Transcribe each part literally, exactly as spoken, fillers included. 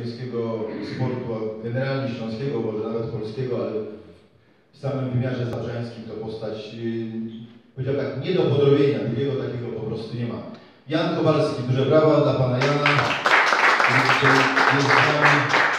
zabrzeńskiego sportu, a generalnie śląskiego, może nawet polskiego, ale w samym wymiarze zabrzeńskim to postać, yy, powiedział tak, nie do podrobienia, drugiego takiego po prostu nie ma. Jan Kowalski, duże brawa dla pana Jana. Jest z nami.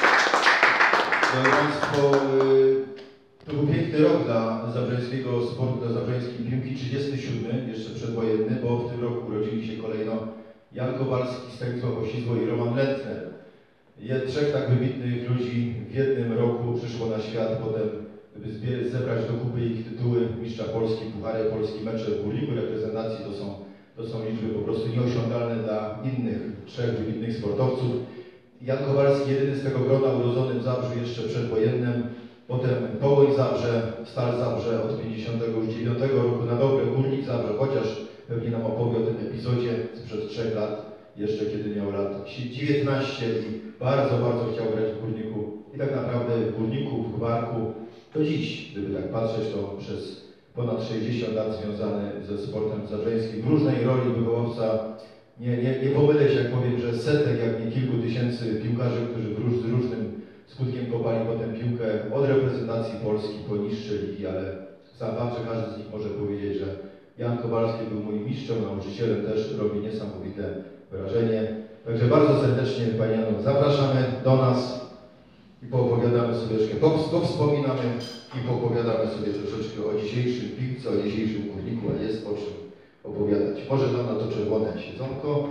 Państwo, to był piękny rok dla zabrzeńskiego sportu, dla zabrzeńskiej piłki, trzydziesty siódmy, jeszcze przedwojenny, bo w tym roku urodzili się kolejno Jan Kowalski, Stanisław Osidło i Roman Lentner. Jest trzech tak wybitnych ludzi w jednym roku przyszło na świat, potem by zebrać do kupy ich tytuły mistrza Polski, puchary Polski, mecze w Górniku reprezentacji, to są, to są liczby po prostu nieosiągalne dla innych trzech wybitnych sportowców. Jan Kowalski, jedyny z tego grona, urodzony w Zabrzu jeszcze przedwojennym, potem Pogoń Zabrze, Stal Zabrze od pięćdziesiątego dziewiątego roku na dobre, Górnik Zabrze, chociaż pewnie nam opowie o tym epizodzie sprzed trzech lat, jeszcze kiedy miał lat dziewiętnaście i bardzo, bardzo chciał grać w Górniku. I tak naprawdę w Górniku, w Gwarku, do dziś, gdyby tak patrzeć, to przez ponad sześćdziesiąt lat związany ze sportem zabrzeńskim. W różnej roli wychowawca, nie, nie, nie pomylę się jak powiem, że setek, jak nie kilku tysięcy piłkarzy, którzy w róż, z różnym skutkiem kopali potem piłkę od reprezentacji Polski po niższe ligi, ale sam fakt, że każdy z nich może powiedzieć, że Jan Kowalski był moim mistrzem, nauczycielem, też robi niesamowite wrażenie. Także bardzo serdecznie Panie Janu zapraszamy do nas i poopowiadamy sobie troszkę, powspominamy i poopowiadamy sobie troszeczkę o dzisiejszym piłce, o dzisiejszym Górniku, a jest o czym opowiadać. Może nam na to czerwone siedzonko.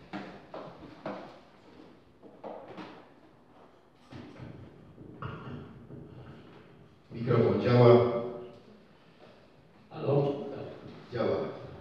Mikrofon działa. Halo? Działa.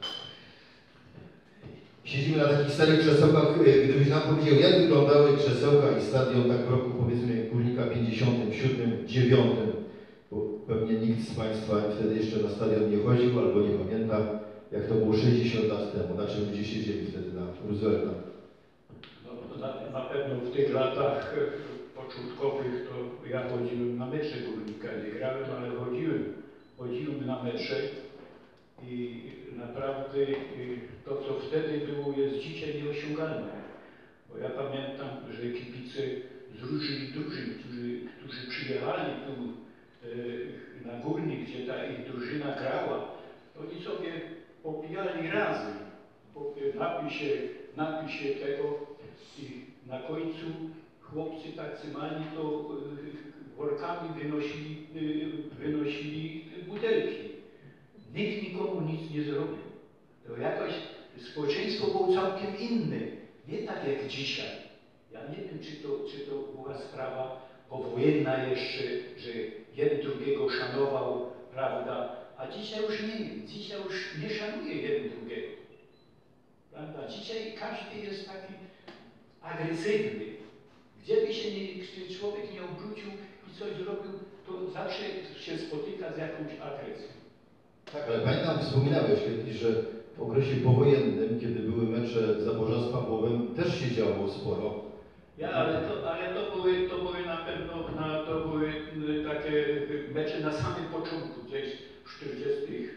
Siedzimy na takich starych krzesełkach. Gdybyś nam powiedział, jak wyglądały krzesełka i stadion tak w roku, powiedzmy, Górnika pięćdziesiątym siódmym, dziewiątym, bo pewnie nikt z Państwa wtedy jeszcze na stadion nie chodził albo nie pamięta, jak to było sześćdziesiąt lat temu, na czym ludzie siedzieli wtedy na Roosevelta. No, na, na pewno w tych latach początkowych to ja chodziłem na mecze Górnika, nie grałem, ale chodziłem. Chodziłem na mecze i naprawdę to, co wtedy było, jest dzisiaj nieosiągalne. Bo ja pamiętam, że kibice z różnych drużyn, którzy, którzy przyjechali tu e, na Górnik, gdzie ta ich drużyna grała, oni sobie popijali razem, napi się, napi się tego i na końcu chłopcy tacy mali to workami wynosili, wynosili butelki. Nikt nikomu nic nie zrobił. To jakoś społeczeństwo było całkiem inne. Nie tak jak dzisiaj. Ja nie wiem, czy to, czy to była sprawa powojenna jeszcze, że jeden drugiego szanował, prawda? A dzisiaj już nie, dzisiaj już nie szanuje jeden drugiego. Prawda? Dzisiaj każdy jest taki agresywny. Gdzie by się nie, człowiek nie obrócił i coś zrobił, to zawsze się spotyka z jakąś agresją. Tak, ale pamiętam, wspominałeś kiedyś, że w okresie powojennym, kiedy były mecze Zaborza z Pawłowem, też się działo sporo. Ja, ale to, ale to były, to były na pewno, na, to były takie mecze na samym początku, gdzieś w czterdziestym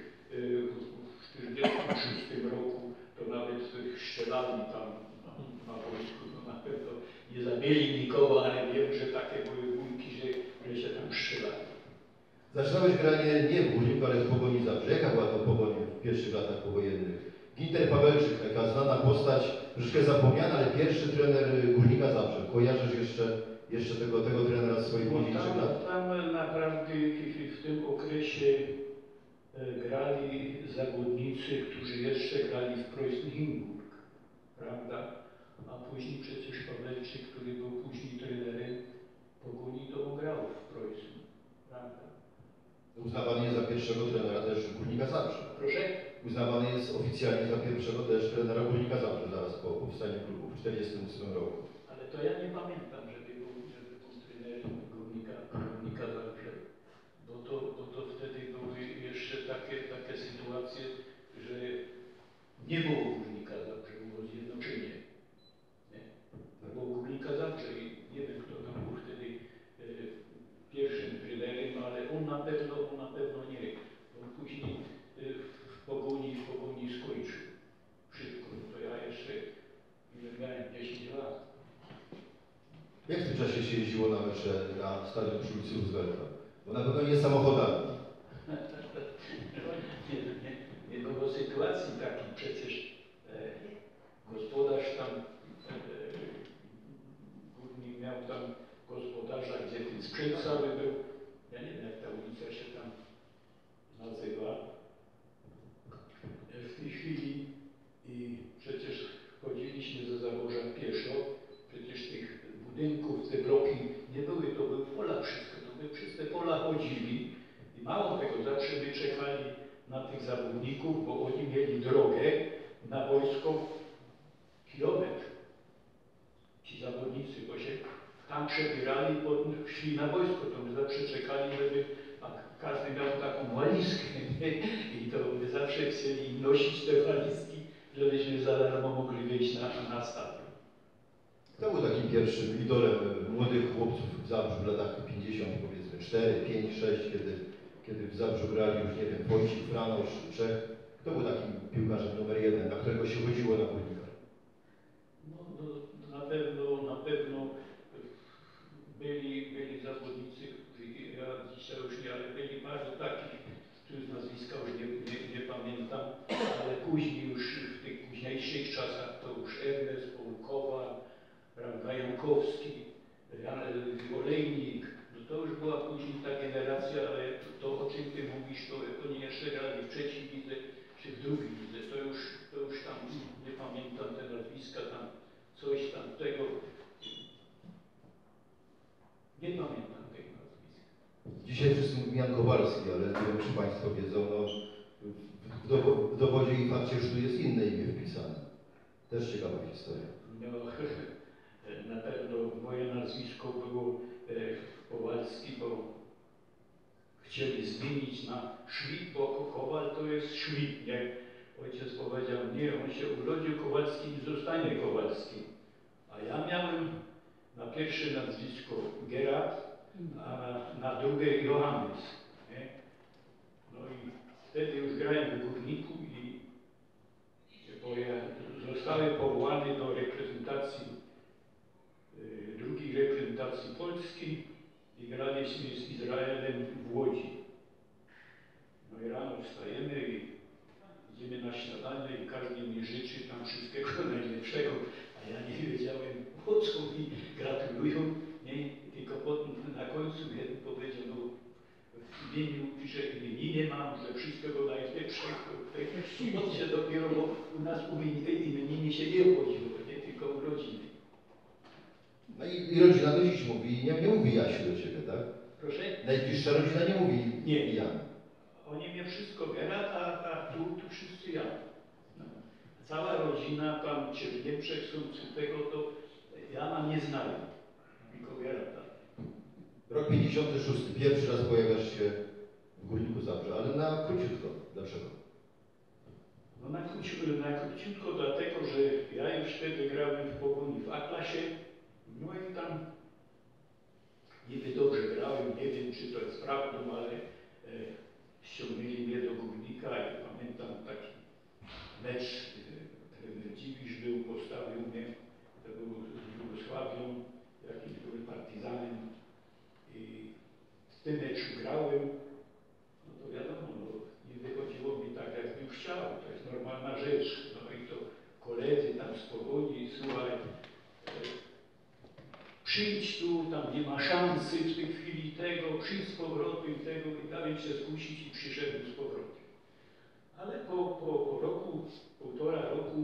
szóstym roku, to nawet strzelali tam na, na wojsku, no na pewno nie zabili nikogo, ale wiem, że takie były bójki, że, że się tam strzelali. Zaczynałeś granie nie w Górniku, ale w Pogoni Zabrze. Jaka była to Pogoń w pierwszych latach powojennych? Ginter Pawełczyk, taka znana postać, troszkę zapomniana, ale pierwszy trener Górnika Zabrze. Kojarzysz jeszcze, jeszcze tego, tego trenera z swoich młodzieńczych lat? Tam naprawdę w tym okresie grali zawodnicy, którzy jeszcze grali w Preußen Hindenburg, prawda? A później przecież Pawełczyk, który był później trenerem Pogoni, to grał w Preußen, prawda? Uznawany jest za pierwszego trenera też Górnika Zabrze. Proszę? Uznawany jest oficjalnie za pierwszego też trenera Górnika Zabrze zaraz po powstaniu klubu w czterdziestym ósmym roku. Ale to ja nie pamiętam, żeby był, żeby był trenerem Górnika, Górnika Zabrze. Bo to, bo to wtedy były jeszcze takie, takie sytuacje, że nie było Górnika Zabrze, było zjednoczenie. Nie? Było Górnika Zabrze i nie wiem, kto tam był wtedy e, pierwszym trenerem, ale on na pewno, on na pewno nie. On później e, w Pogoni, w Pogoni skończył szybko. To ja jeszcze miałem dziesięć lat. Jak w tym czasie się jeździło na mecze na stadion przy ulicy Roosevelta? Bo na pewno nie samochodami. Nie, nie, nie było sytuacji takiej. Przecież e, gospodarz tam, e, górnik miał tam gospodarza, gdzie ten sprzęt cały był. Ja nie wiem, jak ta ulica się tam nazywa e, w tej chwili. I przecież chodziliśmy ze Zaborza pieszo. Przecież tych budynków, te bloki nie były, to były pola wszystko. To my przez te pola chodzili. I mało tego, zawsze my czekali na tych zawodników, bo oni mieli drogę na wojsko kilometr. Ci zawodnicy, bo się tam przebierali i potem szli na wojsko. To my zawsze czekali, żeby, a każdy miał taką walizkę, nie? I to my zawsze chcieli nosić te walizki, żebyśmy za darmo mogli wyjść na, na stadion. Kto był takim pierwszym idolem młodych chłopców w Zabrzu w latach pięćdziesiątych, powiedzmy cztery, pięć, sześć, kiedy, kiedy w Zabrzu grali już, nie wiem, Wojciech, Franosz, Czech? Kto był takim piłkarzem numer jeden, na którego się chodziło na Górnika? No, no, na pewno, na pewno byli, byli zawodnicy, ja dzisiaj już nie, ale byli bardzo takich, których z nazwiska już nie, nie, nie pamiętam, ale później już w tych późniejszych czasach to już Ernest Polkowa, prawda, Jankowski, Jan Olejnik, no to już była później ta generacja, ale to, to o czym ty mówisz, to oni jeszcze grali w trzeciej lidze czy w drugiej lidze, to już, to już tam nie pamiętam te nazwiska, tam coś tam tego, nie pamiętam tego nazwiska. Dzisiaj wszyscy mówią Jan Kowalski, ale nie wiem, czy Państwo wiedzą, no, w, dowo w dowodzie i fakcie już tu jest inne imię wpisane. Też ciekawa historia. No, na pewno moje nazwisko było e, Kowalski, bo chcieli zmienić na Schmidt, bo Kowal to jest Schmidt, nie? Ojciec powiedział, nie, on się urodził Kowalskim i zostanie Kowalskim. A ja miałem na pierwsze nazwisko Gerard, a na, na drugie Johannes. Nie? No i wtedy już grałem w Górniku i bo ja zostałem powołany do reprezentacji, y, drugiej reprezentacji Polski i graliśmy z Izraelem w Łodzi. No i rano wstajemy i idziemy na śniadanie i każdy mi życzy tam wszystkiego najlepszego, a ja nie wiedziałem, o co mi gratulują, nie? Tylko potem na końcu jeden powiedział, no w imieniu, że imieniny mam, że wszystkiego najlepszego. Potem się dopiero, bo u nas imieniny się nie obchodziło, nie? Tylko urodziny. No i, i rodzina do dziś mówi, nie, nie mówi Jasiu do Ciebie, tak? Proszę? Najbliższa rodzina nie mówi Nie. Jan. Oni mnie wszystko Gerard, a, a tu, tu wszyscy ja. No. Cała rodzina tam, czy w Niemczech są, czy tego, to Jana nie znają, tylko Gerarda. Rok pięćdziesiąty szósty. Pierwszy raz pojawiasz się w Górniku Zabrze, ale na króciutko. Dlaczego? No na, króci, na króciutko dlatego, że ja już wtedy grałem w Pogoni w A-klasie, no i tam niby dobrze grałem, nie wiem czy to jest prawdą, ale e, ściągnęli mnie do Górnika i pamiętam taki mecz, e, trener Dziwisz był, postawił mnie, to był z Jugosławią, jakimś były partyzanem i w tym meczu grałem, no to wiadomo, no, nie wychodziło mi tak, jakbym chciał, to jest normalna rzecz, no i to koledzy tam z Pogoni, słuchaj, e, przyjdź tu, tam nie ma szansy w tej chwili tego, przyjdź z powrotem i tego, i dałem się zgłosić i przyszedłem z powrotem. Ale po, po, po roku, półtora roku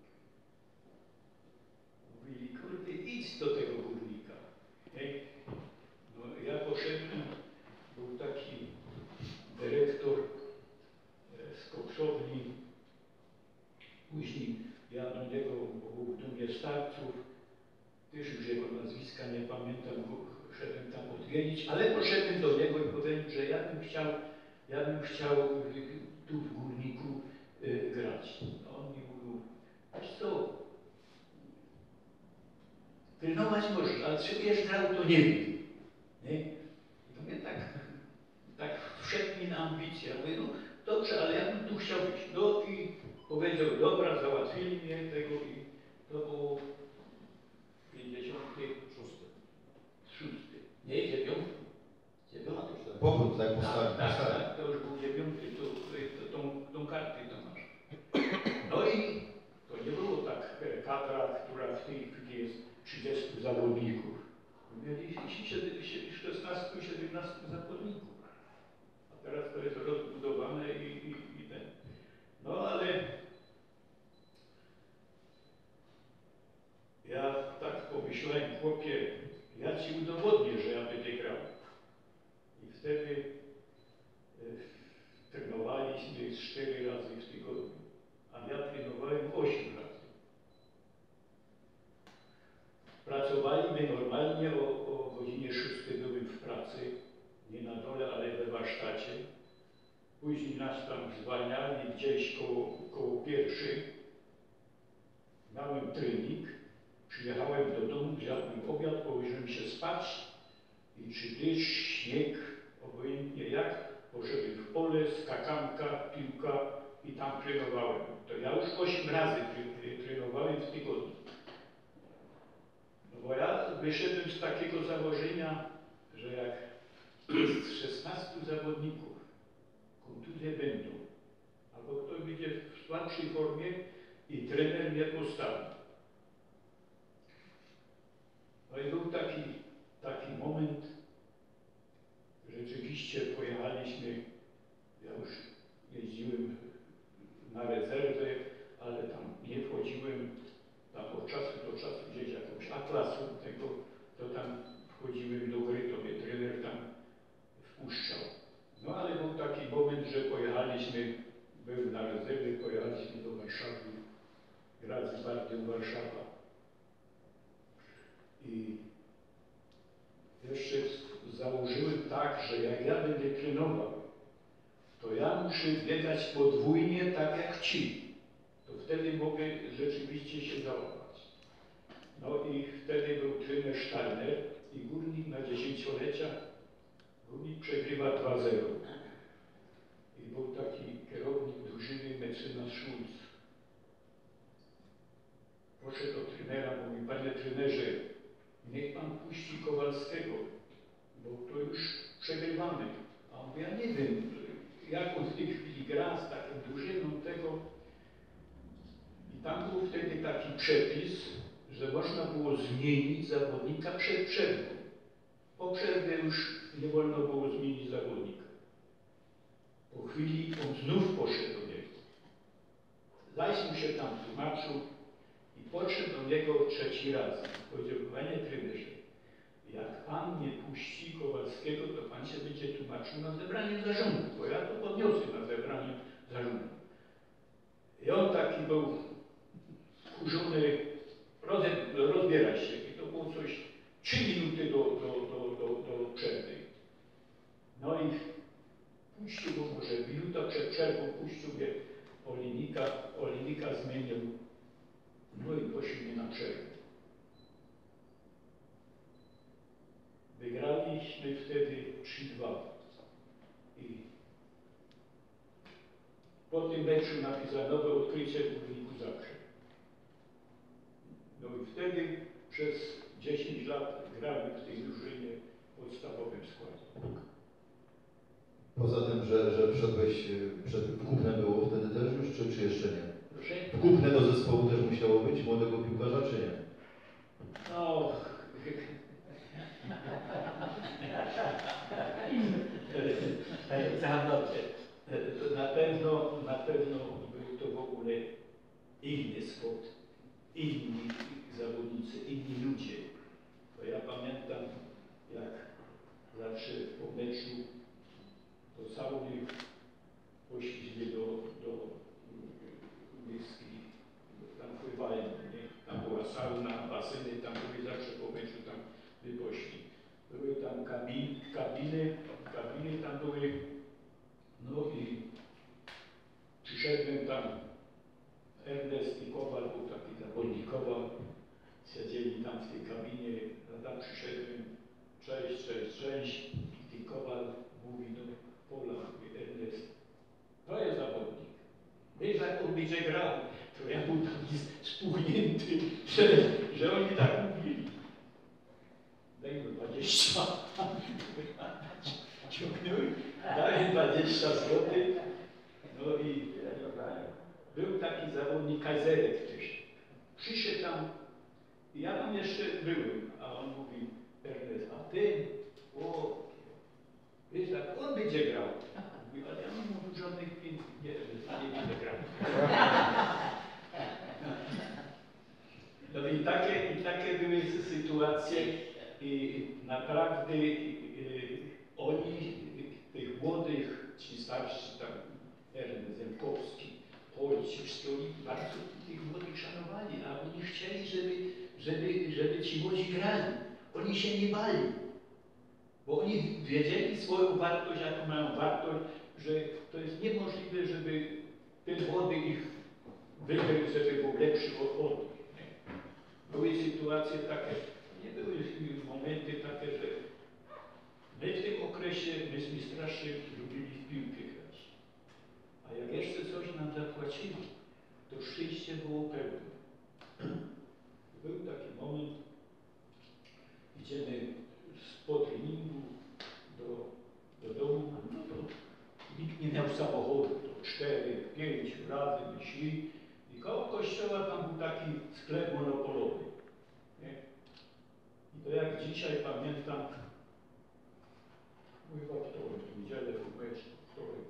mówili, kurde, idź do tego Górnika. Nie? No, ja poszedłem, był taki dyrektor e, z koksowni, później ja do niego, był w dumie starców, też już jego nazwiska nie pamiętam, bo szedłem tam odwiedzić, ale poszedłem do niego i powiedziałem, że ja bym chciał, ja bym chciał tu w Górniku y, grać. No, on mi mówił, wiesz co, trenować możesz, ale czy wiesz grał, to nie wiem. Nie? I to mnie tak, tak wszedł mi na ambicje. Ja mówię, no dobrze, ale ja bym tu chciał być. No i powiedział, dobra, załatwili mnie tego i to było pięćdziesiąty zawodników. Mieli szesnastu siedemnastu zawodników. A teraz to jest rozbudowane i, i, i ten. No ale ja tak pomyślałem, chłopie, ja ci udowodnię, że ja będę grał. I wtedy e, trenowaliśmy cztery razy w tygodniu, a ja trenowałem osiem razy. Pracowaliśmy normalnie o, o godzinie szóstej byłem w pracy, nie na dole, ale we warsztacie. Później nas tam zwalniali gdzieś koło, koło pierwszej. Miałem trening, przyjechałem do domu, zjadłem obiad, położyłem się spać i czy deszcz, śnieg, obojętnie jak, poszedłem w pole, skakanka, piłka i tam trenowałem. To ja już osiem razy trenowałem w tygodniu. No bo ja wyszedłem z takiego założenia, że jak jest szesnastu zawodników, kontuzje będą, albo ktoś będzie w słabszej formie i trener mnie postawi. No i był taki, taki moment, rzeczywiście pojechaliśmy, ja już jeździłem na rezerwę, ale tam nie wchodziłem, tam od czasu do czasu gdzieś jakąś atlasu tego, to tam wchodziłem do gry, to mnie trener tam wpuszczał. No ale był taki moment, że pojechaliśmy, byłem na rezerwie, pojechaliśmy do Warszawy, grać z Bardią Warszawa. I jeszcze założyłem tak, że jak ja będę trenował, to ja muszę biegać podwójnie tak jak ci. To wtedy mogę rzeczywiście się załapać. No i wtedy był trener Steiner i Górnik na dziesięciolecia. Górnik przegrywa dwa zero. I był taki kierownik drużyny mecenas Schulz. Poszedł do trenera, mówi, panie trenerze, niech pan puści Kowalskiego, bo to już przegrywamy. A on mówi, ja nie wiem, jak on w tej chwili gra z taką drużyną tego. I tam był wtedy taki przepis, że można było zmienić zawodnika przed przerwą. Po przerwie już nie wolno było zmienić zawodnika. Po chwili on znów poszedł do niego. Zaś mu się tam tłumaczył i podszedł do niego trzeci raz. Powiedział, panie trenerze, jak pan nie puści Kowalskiego, to pan się będzie tłumaczył na zebraniu zarządu, bo ja to podniosę na zebraniu zarządu. I on taki był wkurzony, rozbierać się. I to było coś trzy minuty do, do, do, do, do przerwy. No i puścił go, może minuta przed przerwą puścił mnie Olinika, Olinika zmienił. No i poszliśmy na przerwę. Wygraliśmy wtedy trzy dwa. I po tym meczu napisano nowe odkrycie w Górniku Zabrze. No i wtedy przez dziesięć lat grałem w tej drużynie w podstawowym składzie. Poza tym, że, że wszedłeś, przed w Kupne było wtedy też już, czy, czy jeszcze nie? Proszę? W Kupne do zespołu też musiało być młodego piłkarza, czy nie? No, na pewno, na pewno był to w ogóle inny sport, inni zawodnicy, inni ludzie. Bo ja pamiętam, jak zawsze po meczu to cały poszliśmy do, do wioski, tam pływałem, nie? Tam była sauna, baseny, tam były zawsze po meczu, tam by poszli. Były tam kabin, kabiny, kabiny tam były, no i przyszedłem tam, Ernest i Kowal, był taki zawodnik Kowal, siedzieli tam w tej kabinie, a tam przyszedłem, cześć, cześć, cześć, i Kowal mówi do Pola, mówi Ernest, to jest zawodnik. Wiesz, jak on będzie grał, to ja był taki spuchnięty, że, że oni tak mówili. Daj mu dwadzieścia, ciągnąłem, dałem dwadzieścia złotych, no i był taki zawodnik Kajzerek też. Przyszedł tam, i ja tam jeszcze byłem, będzie grał. Mówi, ale ja nie mam żadnych pieniędzy, nie, nie będę grał. No i takie, i takie były sytuacje i naprawdę y, oni, tych młodych, ci starsi tam, Ernest Zemkowski, Polci, wszyscy oni bardzo tych młodych szanowali, a oni chcieli, żeby, żeby, żeby ci młodzi grali. Oni się nie bali, bo oni wiedzieli swoją wartość, jaką mają wartość, że to jest niemożliwe, żeby ten młody ich wygrał, żeby był lepszy od, od nich. Nie? Były sytuacje takie, nie były momenty takie, że my w tym okresie myśmy strasznie lubili w piłkę grać. A jak jeszcze coś nam zapłacili, to szczęście było pełne. Był taki moment, idziemy po treningu do, do domu, no to nikt nie miał samochodu, to cztery, pięć razy my szli i koło kościoła tam był taki sklep monopolowy. Nie? I to jak dzisiaj pamiętam, mój wtorek, w niedzielę był mecz, wtorek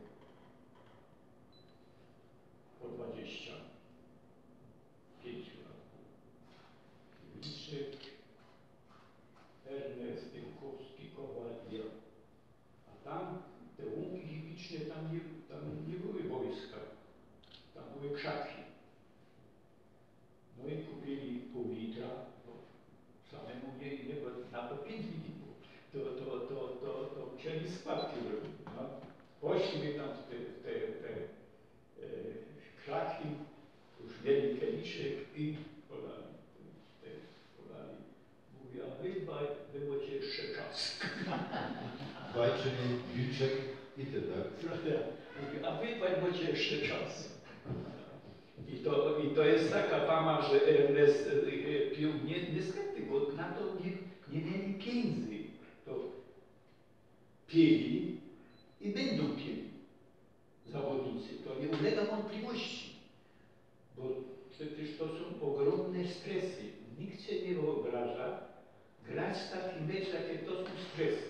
po dwadzieścia pięć lat. Licznik, Ernest Zemkowski, Kowal, ja. A tam te łąki higieniczne, tam nie, tam nie były wojska, tam były krzaki. No i kupili pół litra, bo samemu nie, nie było, na to pięć litrów. To, to, to, to, to musieli spadki robić. No. Poszliśmy tam w te, te, te e, krzaki, już mieli kieliszek i podali. Te, podali. Mówi, a wy dwaj, było ci jeszcze czas. Dwaj, czyli Wilczek i ty, tak? Mówi, a wy dwaj, było ci jeszcze czas. I to, I to jest taka fama, że Ernest e, pił nie, niestety, bo na to nie, nie mieli pieniędzy. To pili i będą pili zawodnicy. To nie ulega wątpliwości, bo przecież to są ogromne stresy. Nikt się nie wyobraża grać taki mecz, jakie to są stresy.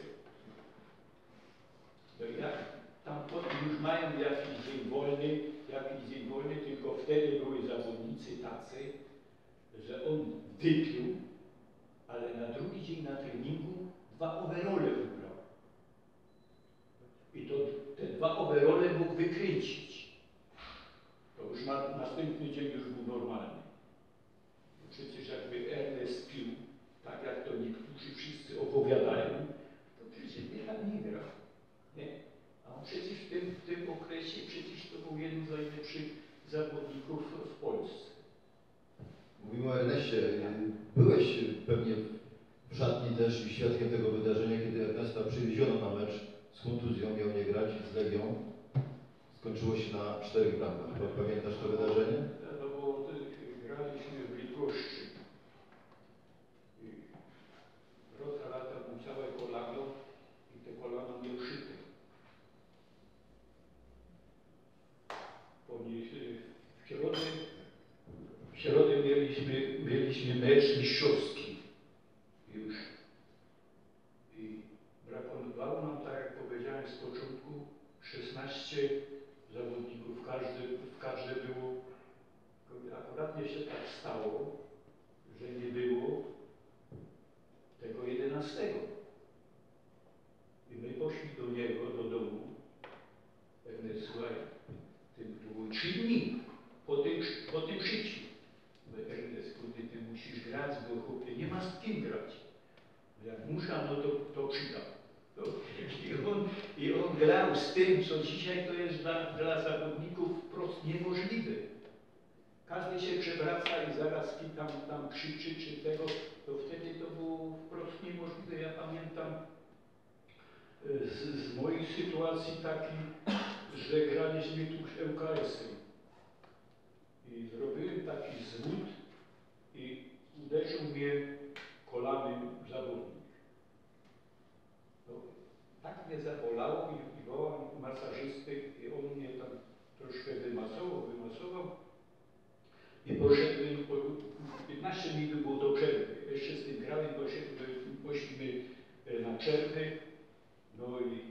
No jak tam potem już mają jakiś dzień wolny, jakiś dzień wolny, tylko wtedy były zawodnicy tacy, że on wypił, ale na drugi dzień na treningu dwa overole ubrał. I to te dwa overole mógł wykręcić. To już na, następny dzień już był normalny. Przecież jakby Ernest pił, tak jak to niektórzy wszyscy opowiadają, to przecież nie tam nie grał. Nie? A on przecież w tym, w tym okresie przecież to był jeden z najlepszych zawodników w Polsce. Mówimy o Erneście. Byłeś pewnie w szatni też i świadkiem tego wydarzenia, kiedy Ernesta przywieziono na mecz z kontuzją, miał nie grać z Legią. Skończyło się na czterech bramkach. Pamiętasz to wydarzenie? No bo graliśmy w Bydgoszczy. I Rosa lata mu całe kolano i te kolano nie uszyte. Oni w środę, w środę mieliśmy, mieliśmy mecz mistrzowski już. I brakowało nam, tak jak powiedziałem z początku, szesnaście zawodników, każdy, w każde było, akurat nie się tak stało, że nie było tego jedenastego. I my poszli do niego, do domu, Ernest, słuchaj, ty, to były trzy dni po tym, po tym życiu. Mówię, Ernest, kurde, ty musisz grać, bo chłopie, nie ma z kim grać. Jak muszę, no to, to przydam. To, i, on, I on grał z tym, co dzisiaj to jest dla, dla zawodników wprost niemożliwe. Każdy się przewraca i zaraz kim tam, tam krzyczy czy tego, to wtedy to było wprost niemożliwe. Ja pamiętam z, z mojej sytuacji taki, że graliśmy tu z L K S-em i zrobiłem taki zwód i uderzył mnie kolanem zawodnik. No, tak mnie zabolało i, i wołam masażysty i on mnie tam troszkę wymasował, wymasował i poszedłem, po piętnaście minut było do przerwy. Jeszcze z tym grałem, poszedłem, poszliśmy na przerwę, no i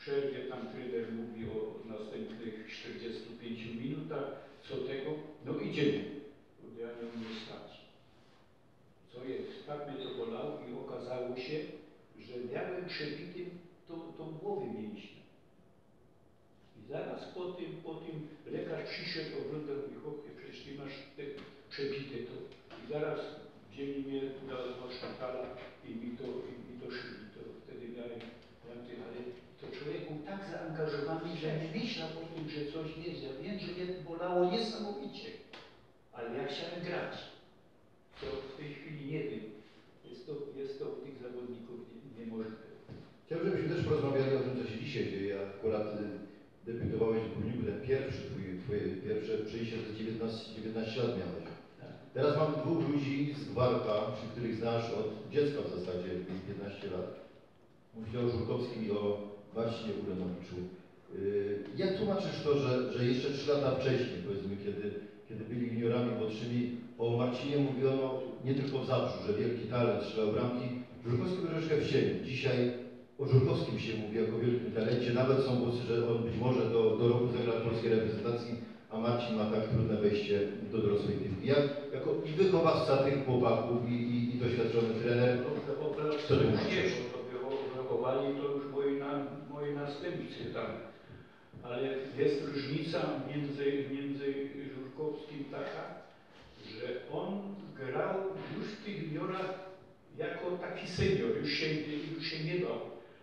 przerwie tam trener mówi o następnych czterdziestu pięciu minutach, co tego, no idziemy. Ja nie umiem stać. Co jest? Tak mnie to bolało i okazało się, że miałem przebity tą, tą głowę mięśnia. I zaraz po tym, po tym lekarz przyszedł, oglądał i chłopie, przecież ty masz te przebite to. I zaraz wzięli mnie do, do szpitala i mi to, i mi to szyli. To wtedy miałem, miałem ty, ale to człowiek był tak zaangażowany, że nie myślał o tym, że coś jest. Ja wiem, że mnie bolało niesamowicie. Ale ja chciałem grać. To w tej chwili nie wiem. Jest to, jest to u tych zawodników nie, niemożliwe. Chciałbym, żebyśmy też porozmawiali o tym, co się dzisiaj dzieje. Akurat y, debiutowałeś w Górniku, ten pierwszy, twój, twoje pierwsze przyjście to dziewiętnaście lat miałeś. Tak. Teraz mam dwóch ludzi z Gwarka, których znasz od dziecka w zasadzie, piętnaście lat. Mówię o Żurkowskim i o Marcinie Urenowiczu. Yy, jak tłumaczysz to, że, że jeszcze trzy lata wcześniej, powiedzmy, kiedy, kiedy byli juniorami młodszymi, o Marcinie mówiono nie tylko w Zabrzu, że wielki talent, strzelał bramki, Żurkowski był troszkę w cieniu. Dzisiaj o Żurkowskim się mówi jako wielkim talencie, nawet są głosy, że on być może do, do roku zagra w polskiej reprezentacji, a Marcin ma tak trudne wejście do dorosłej piłki. Jak, jako i wychowawca tych chłopaków i, i, i doświadczony trener, co ty mówisz? Wychowali to już moi, na, moi następcy tam. Ale jest różnica między, między Żurkowskim taka, że on grał już w tych juniorach jako taki senior, już się, już się nie bał.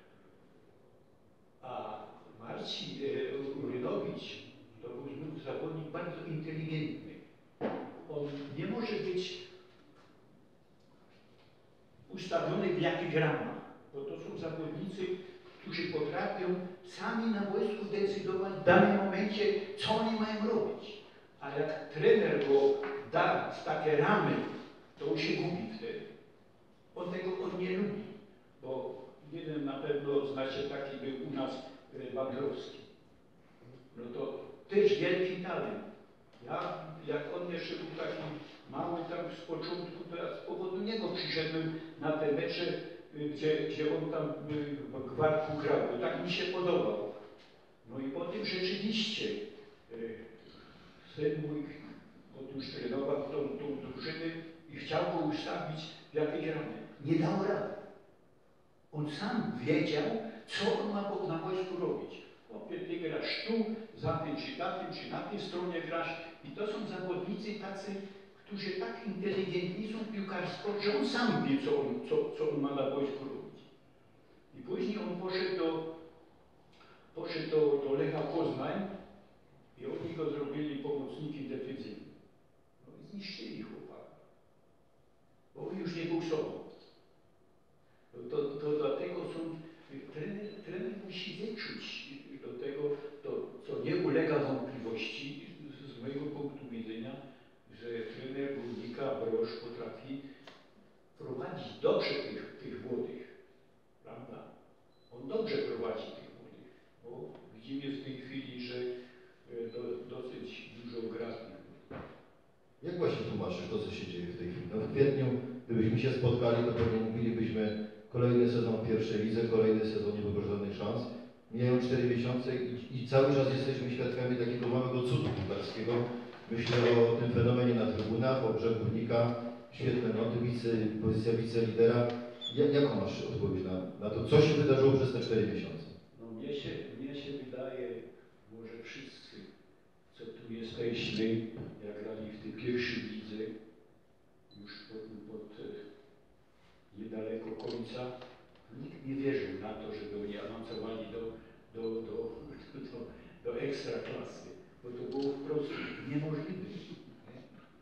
A Marcin e, Urynowicz to był zawodnik bardzo inteligentny. On nie może być ustawiony w jakichś ramach, bo to są zawodnicy, którzy potrafią sami na boisku decydować w danym momencie, co oni mają robić. A jak trener go da w takie ramy, to on się gubi wtedy. On tego on nie lubi, bo jeden na pewno znacie, taki był u nas Bandrowski. No to też wielki talent. Ja, jak on jeszcze był taki mały tam z początku, to ja z powodu niego przyszedłem na te mecze, gdzie, gdzie on tam w Gwarku grał, bo tak mi się podobał. No i potem rzeczywiście syn mój, on już trenował tą, tą drużynę i chciał go ustawić w jakiejś ramy. Nie dał rady. On sam wiedział, co on ma na boisku robić. Opie, ty grasz tu, za tym czy na tym, czy na tej stronie grasz. I to są zawodnicy tacy, którzy tak inteligentni są piłkarsko, że on sam wie, co on, co, co on ma na boisku robić. I później on poszedł do, poszedł do, do Lecha Poznań i oni go zrobili pomocnikiem defensywy. No i zniszczyli chłopaka, bo on już nie był sobą. To, to dlatego są, trener, trener musi wyczuć do tego, to, co nie ulega wątpliwości z, z mojego punktu widzenia, że trener Górnika Broż potrafi prowadzić dobrze tych, tych młodych, prawda? On dobrze prowadzi tych młodych, bo widzimy w tej chwili, że do, dosyć dużo gra z nich. Jak właśnie tłumaczysz to, co się dzieje w tej chwili? No w kwietniu, gdybyśmy się spotkali, to pewnie mówilibyśmy kolejny sezon w pierwszej lidze, kolejny sezon nie było żadnych szans. Mijają cztery miesiące i, i cały czas jesteśmy świadkami takiego małego cudu piłkarskiego. Myślę o tym fenomenie na trybunach, o grze Górnika, świetne noty, wice, pozycja wicelidera. Jak, jaką masz odpowiedź na, na to, co się wydarzyło przez te cztery miesiące? No mnie się, mnie się wydaje, może wszyscy, co tu jesteśmy, jak grali w tej pierwszej lidze, już pod, pod niedaleko końca, nikt nie wierzył na to, żeby oni awansowali do, do, do, do, do ekstraklasy, bo to było wprost niemożliwe. Nie?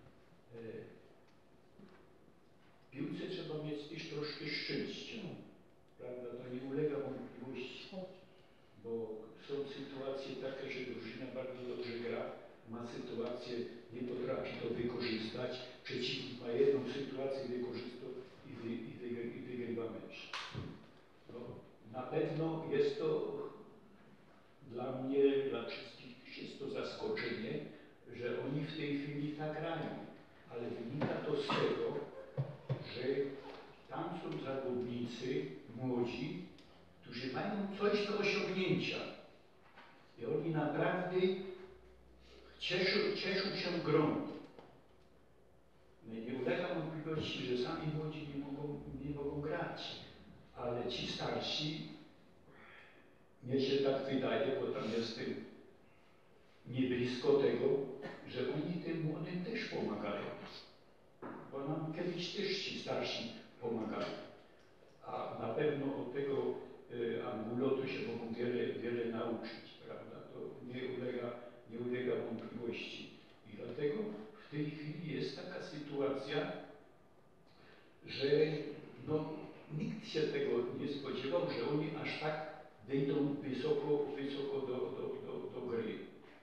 W piłce trzeba mieć też troszkę szczęścia, prawda? To nie ulega wątpliwości, bo są sytuacje takie, że drużyna bardzo dobrze gra, ma sytuację, nie potrafi to wykorzystać, przeciwnik ma jedną sytuację, wykorzysta i, wy, i, wy, i wygrywa mecz. No, na pewno jest to dla mnie, dla wszystkich jest to zaskoczenie, że oni w tej chwili tak grają, ale wynika to z tego, że tam są zawodnicy młodzi, którzy mają coś do osiągnięcia. I oni naprawdę cieszą, cieszą się gronem. No nie ulega wątpliwości, że sami młodzi nie mogą, nie mogą grać, ale ci starsi, mnie się tak wydaje, bo tam jestem nie blisko tego, że oni tym młodym też pomagają. Bo nam kiedyś też ci starsi pomagali. A na pewno od tego y, Angulo się mogą wiele, wiele nauczyć, prawda? To nie ulega, nie ulega wątpliwości. I dlatego w tej chwili jest taka sytuacja, że no, nikt się tego nie spodziewał, że oni aż tak wyjdą wysoko, wysoko do, do, do, do gry.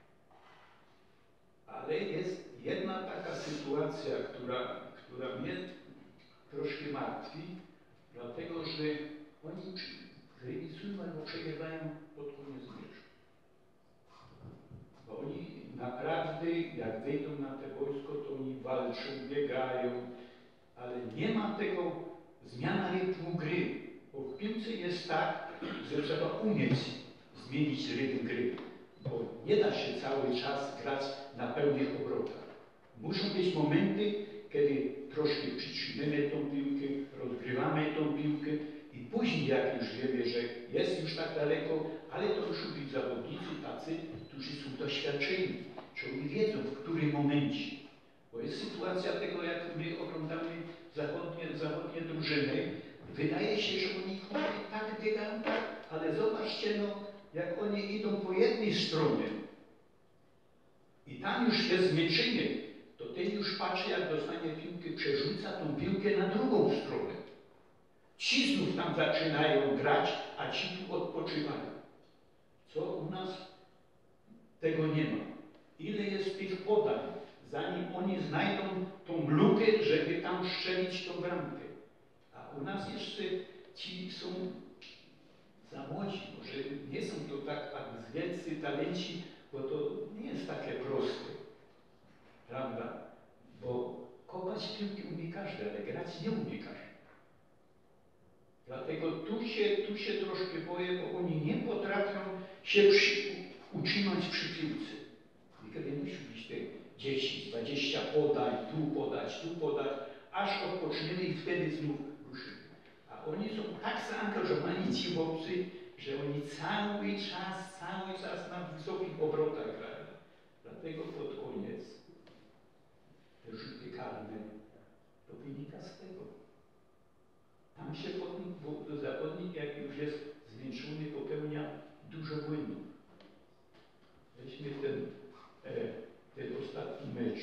Ale jest jedna taka sytuacja, która, która mnie troszkę martwi, dlatego że oni rywisują albo przegrywają pod koniec meczu. Bo oni naprawdę, jak wejdą na te wojsko, to oni walczą, biegają, ale nie ma tego zmiana rytmu gry. Bo w piłce jest tak, że trzeba umieć zmienić rytm gry. Bo nie da się cały czas grać na pełnych obrotach. Muszą być momenty, kiedy troszkę przytrzymamy tą piłkę, rozgrywamy tą piłkę i później, jak już wiemy, że jest już tak daleko, ale to muszą być zawodnicy tacy, którzy są doświadczeni, że oni wiedzą, w którym momencie. Bo jest sytuacja tego, jak my oglądamy zachodnie, zachodnie drużyny, wydaje się, że oni tak biegają, tak, ale zobaczcie, no, jak oni idą po jednej stronie i tam już jest zmęczenie, to ten już patrzy, jak dostanie piłkę, przerzuca tą piłkę na drugą stronę. Ci znów tam zaczynają grać, a ci tu odpoczywają. Co u nas? Tego nie ma. Ile jest tych podań, zanim oni znajdą tą lukę, żeby tam strzelić tą bramkę. A u nas jeszcze ci są za młodzi, może nie są to tak wielcy talenci, bo to nie jest takie proste, prawda? Bo kopać piłki umie każdy, ale grać nie umie każdy. Dlatego tu się, tu się troszkę boję, bo oni nie potrafią się przy, utrzymać przy piłce. I kiedy musi być te dziesięć, dwadzieścia podań, tu podać, tu podać, aż odpoczniemy i wtedy znów ruszymy. A oni są tak zaangażowani, ci chłopcy, że oni cały czas, cały czas na wysokich obrotach grają. Dlatego pod koniec te rzuty karne, to wynika z tego. Tam się podnik, bo zawodnik, jak już jest zmęczony, popełnia dużo błędów. Weźmy ten, e, ten ostatni mecz.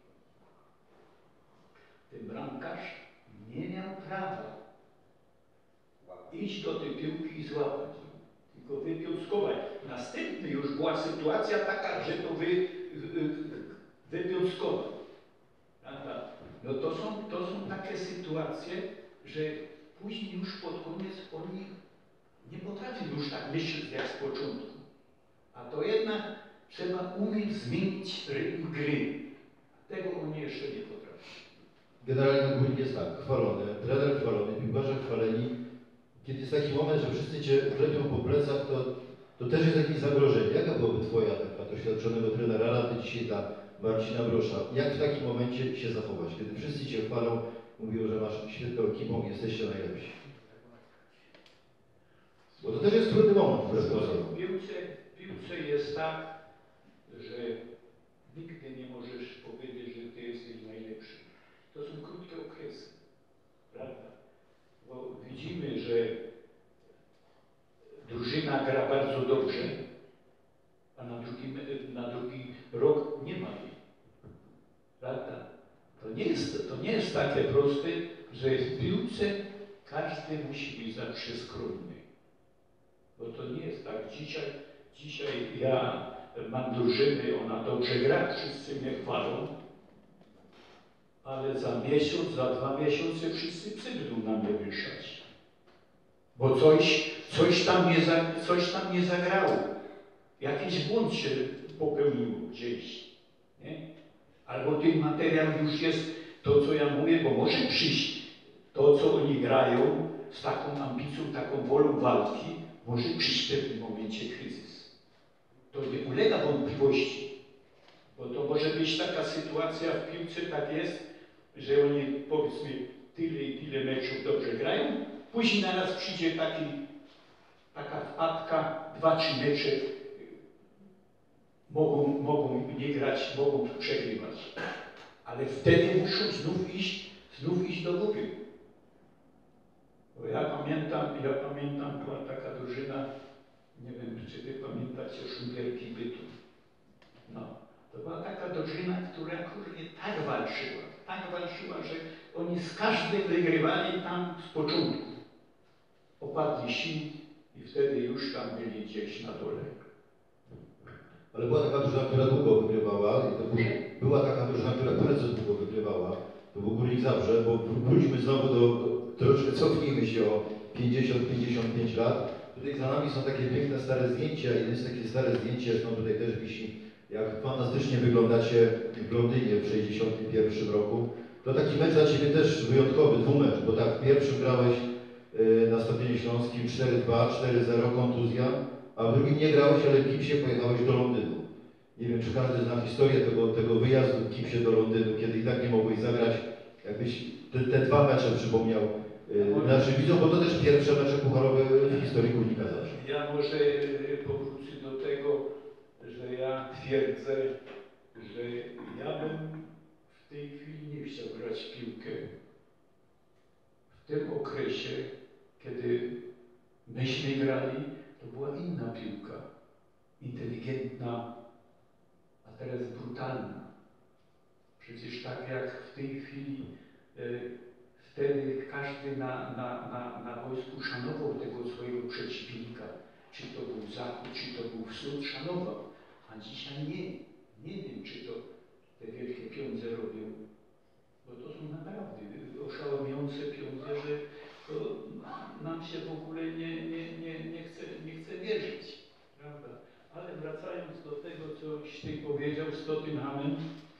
Ten bramkarz nie miał prawa iść do tej piłki i złapać ją, tylko wypiąskować. Następny już była sytuacja taka, że to wy, wy, wypiąskować. Prawda? No to są, to są takie sytuacje, że później już pod koniec oni nie potrafią już tak myśleć jak z początku. A to jednak trzeba umieć zmienić rytm gry. Tego oni jeszcze nie potrafią. Generalnie Górnik jest tak, chwalony, trener chwalony, piłkarze chwaleni. Kiedy jest taki moment, że wszyscy cię klepią po plecach, to, to też jest jakieś zagrożenie. Jaka byłaby twoja, taka doświadczonego trenera, rady dzisiaj dla Marcina Brosza? Jak w takim momencie się zachować, kiedy wszyscy cię chwalą, mówią, że masz świetną ekipą, jesteście najlepsi? Bo to też jest trudny moment. W piłce, w piłce jest tak, że nigdy nie możesz powiedzieć, że ty jesteś najlepszy. To są krótkie okresy, prawda? Bo widzimy, że drużyna gra bardzo dobrze, a na drugi, na drugi rok nie ma jej. Prawda? To nie jest, to nie jest takie proste, że w piłce każdy musi być zawsze skromny. Bo to nie jest tak. Dzisiaj, dzisiaj ja mam drużynę, ona dobrze gra, wszyscy mnie chwalą, ale za miesiąc, za dwa miesiące wszyscy psy będą na mnie wyszać. Bo coś, coś, tam nie za, coś tam nie zagrało. Jakiś błąd się popełniło gdzieś. Nie? Albo ten materiał już jest to, co ja mówię, bo może przyjść to, co oni grają, z taką ambicją, taką wolą walki może przyjść w pewnym momencie kryzys. To nie ulega wątpliwości, bo to może być taka sytuacja w piłce, tak jest, że oni powiedzmy tyle i tyle meczów dobrze grają, później naraz przyjdzie taki, taka wpadka, dwa, trzy mecze mogą, mogą nie grać, mogą przegrywać. Ale wtedy muszą znów iść, znów iść do góry. Bo ja pamiętam, ja pamiętam, była taka drużyna, nie wiem, czy wy pamiętacie, Szumberki Bytom. No, to była taka drużyna, która kurde, tak walczyła, tak walczyła, że oni z każdym wygrywali tam z początku. Opadli sił i wtedy już tam byli gdzieś na dole. Ale była taka drużyna, która długo wygrywała. I to był, była taka drużyna, która bardzo długo wygrywała. To był Górnik Zabrze, bo wróćmy znowu do, do troszkę cofnijmy się o pięćdziesiąt pięćdziesiąt pięć lat. Tutaj za nami są takie piękne stare zdjęcia. Jest takie stare zdjęcie, zresztą tutaj też wisi, jak fantastycznie wyglądacie w Londynie w sześćdziesiątym pierwszym roku. To taki mecz dla Ciebie też wyjątkowy, dwumecz, bo tak, w pierwszym grałeś yy, na Stadionie Śląskim cztery dwa, cztery zero, kontuzja, a w drugim nie grałeś, ale w Gipsie pojechałeś do Londynu. Nie wiem, czy każdy zna historię tego, tego wyjazdu w Gipsie do Londynu, kiedy i tak nie mogłeś zagrać. Jakbyś te, te dwa mecze przypomniał yy, naszym widzom, bo to też pierwsze mecze pucharowe w historii Górnika Zabrze. Ja może powrócę do tego, że ja twierdzę, że ja bym w tej chwili nie chciał grać w piłkę. W tym okresie, kiedy myśmy grali, to była inna piłka. Inteligentna, a teraz brutalna. Przecież tak jak w tej chwili, e, wtedy każdy na, na, na, na wojsku szanował tego swojego przeciwnika. Czy to był zachód, czy to był wschód, szanował. A dzisiaj nie. Nie wiem, czy to te wielkie pieniądze robią. Bo to są naprawdę oszałamiające pieniądze, że to nam się w ogóle nie, nie, nie, nie, chce, nie chce wierzyć. Prawda? Ale wracając do tego, coś Ty powiedział z Tottenhamem,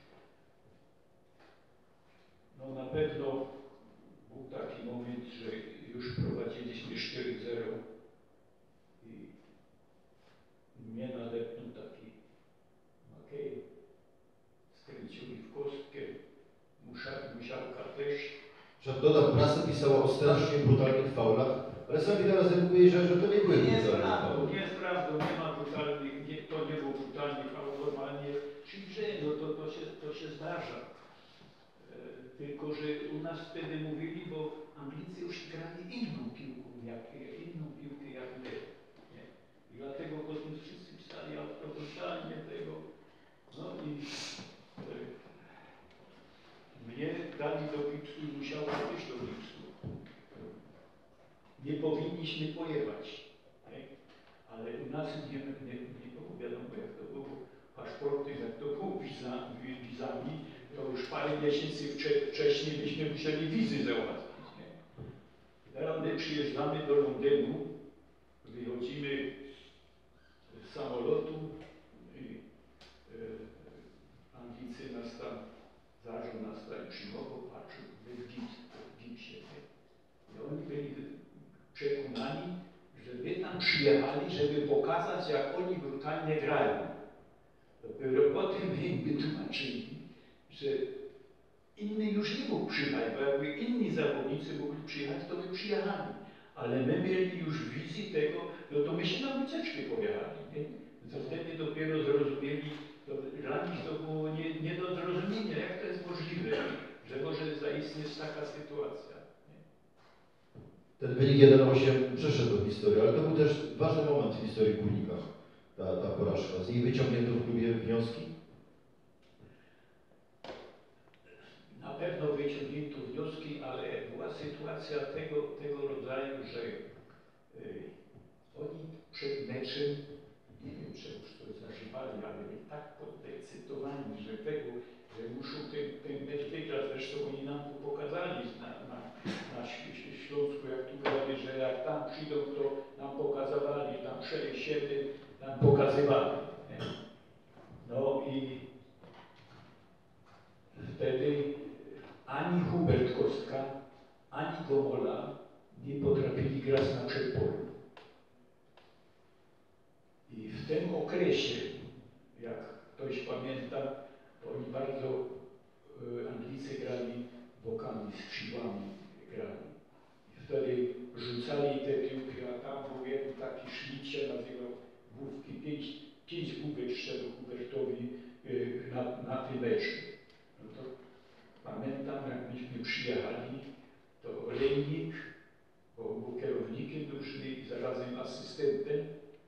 no na pewno był taki moment, że już prowadziliśmy cztery zero i mnie nadepnął taki Makej, skręcił mi w kostkę, Musiałka też. Że dodam, prasa pisała o strasznie brutalnych faulach, ale sami teraz mówili, że, że to nie były Nie jest brutalne prawdą, fauły. nie jest prawdą, nie ma brutalnych, nie, to nie był brutalny faul normalnie, czyli że no to, to, się, to się zdarza. E, tylko, że u nas wtedy mówili, bo Anglicy już grali inną piłką, jak, inną piłkę jak my. Nie? I dlatego potem wszyscy pisali autorytalnie tego, no i e, mnie dali do gipsu i musiało być do gipsu. Nie powinniśmy pojechać, nie? Ale u nas nie, nie, nie było wiadomo, jak to było paszporty, jak to było wiza, wizami, to już parę miesięcy wcześniej byśmy musieli wizy załatwić. Nie? Teraz my przyjeżdżamy do Londynu, wychodzimy z samolotu i e, Anglicy nas tam zaczął nas tutaj przyjmował, patrzył, my w gipsie, w gipsie. I oni byli przekonani, że my tam przyjechali, żeby pokazać, jak oni brutalnie grają. Dopiero potem my im wytłumaczyli, że inny już nie mógł przyjechać, bo jakby inni zawodnicy mogli przyjechać, to by przyjechali. Ale my mieli już wizji tego, no to my się na wycieczkę pojechali. Nie? To wtedy dopiero zrozumieli, to dla nich to było nie, nie do zrozumienia, jak to jest możliwe, że może zaistnieć taka sytuacja. Nie? Ten wynik jeden osiem przeszedł do historii, ale to był też ważny moment w historii Górnika, ta, ta porażka. Z niej wyciągnięto w klubie wnioski? Na pewno wyciągnięto wnioski, ale była sytuacja tego, tego rodzaju, że y, oni przed meczem, nie wiem, czy już to zażywali, ale byli tak podekscytowani, że tego, że muszą ten, ten mecz wygrać. Zresztą oni nam tu pokazali na, na, na Śląsku, jak tu grali, że jak tam przyjdą, to nam pokazywali, tam sześć siedem nam pokazywali. Nie? No i wtedy ani Hubert Kostka, ani Gomola nie potrafili grać na przedpolu. I w tym okresie, jak ktoś pamięta, to oni bardzo, y, Anglicy grali bokami, skrzydłami grali. I wtedy rzucali te piłki, a tam był jeden taki szlit się nazywał główki, pięć, pięć główek szedł Hubertowi y, na, na tym meczu. No to pamiętam, jak myśmy przyjechali, to Olejnik, bo był kierownikiem drużyny i zarazem asystentem,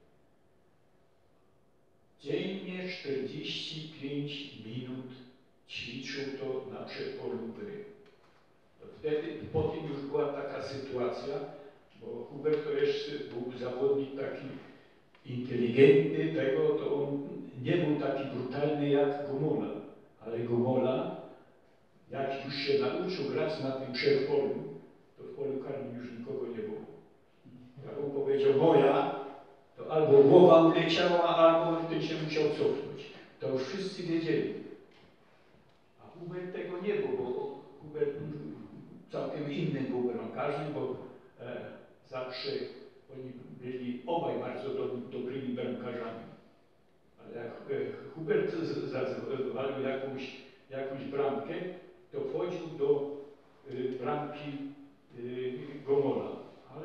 dziennie czterdzieści pięć minut ćwiczył to na przedpolu gry. To wtedy, potem już była taka sytuacja, bo Hubert to jeszcze był zawodnik taki inteligentny, tego, to on nie był taki brutalny jak Gomola, ale Gomola, jak już się nauczył grać na tym przedpolu, to w polu karnym już nikogo nie było. Jak on powiedział moja, to albo głowa uleciała, albo ten się musiał cofnąć. To już wszyscy wiedzieli. A Hubert tego nie był, bo Hubert całkiem innym był bramkarzem, bo e, zawsze oni byli obaj bardzo do, dobrymi bramkarzami. Ale jak e, Hubert zawalił jakąś, jakąś bramkę, to wchodził do y, bramki y, Gomola. Ale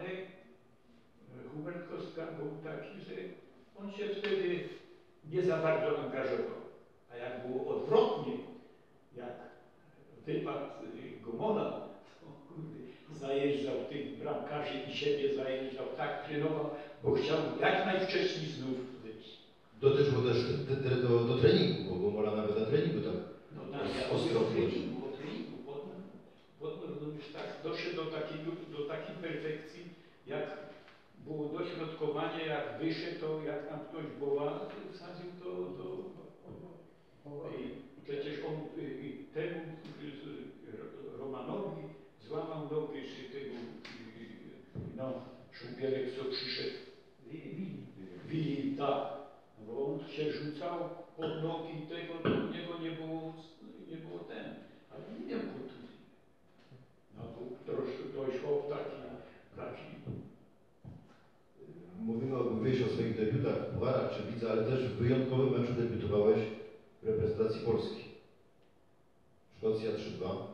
Hubert Kostka był taki, że on się wtedy nie za bardzo angażował. A jak było odwrotnie, jak wypadł Gomola, to kurde, zajeżdżał tych bramkarzy i siebie zajeżdżał, tak trenował, bo chciał jak najwcześniej znów wyjść. Dotyczyło też te, te, do, do treningu, bo Gomola nawet na treningu tak No tak, ja ostro o treningu, o treningu, potem, potem rozumiesz, tak, doszedł do takiej, do takiej perfekcji, jak było dośrodkowanie, jak wyszedł, to jak tam ktoś woła, wsadził to do... I przecież on i, i temu Romanowi złamał nogę, czy temu, no, Szumpielek, co przyszedł. Wili, tak. No bo on się rzucał pod nogi tego, to u niego nie było, nie było ten, ale nie miał kontuzji. No to troszkę dojrzał w taki, taki. Mówimy o, mówiłeś o swoich debiutach w Pucharach czy Lidze, ale też w wyjątkowym meczu debiutowałeś w reprezentacji Polski. Szkocja trzy dwa.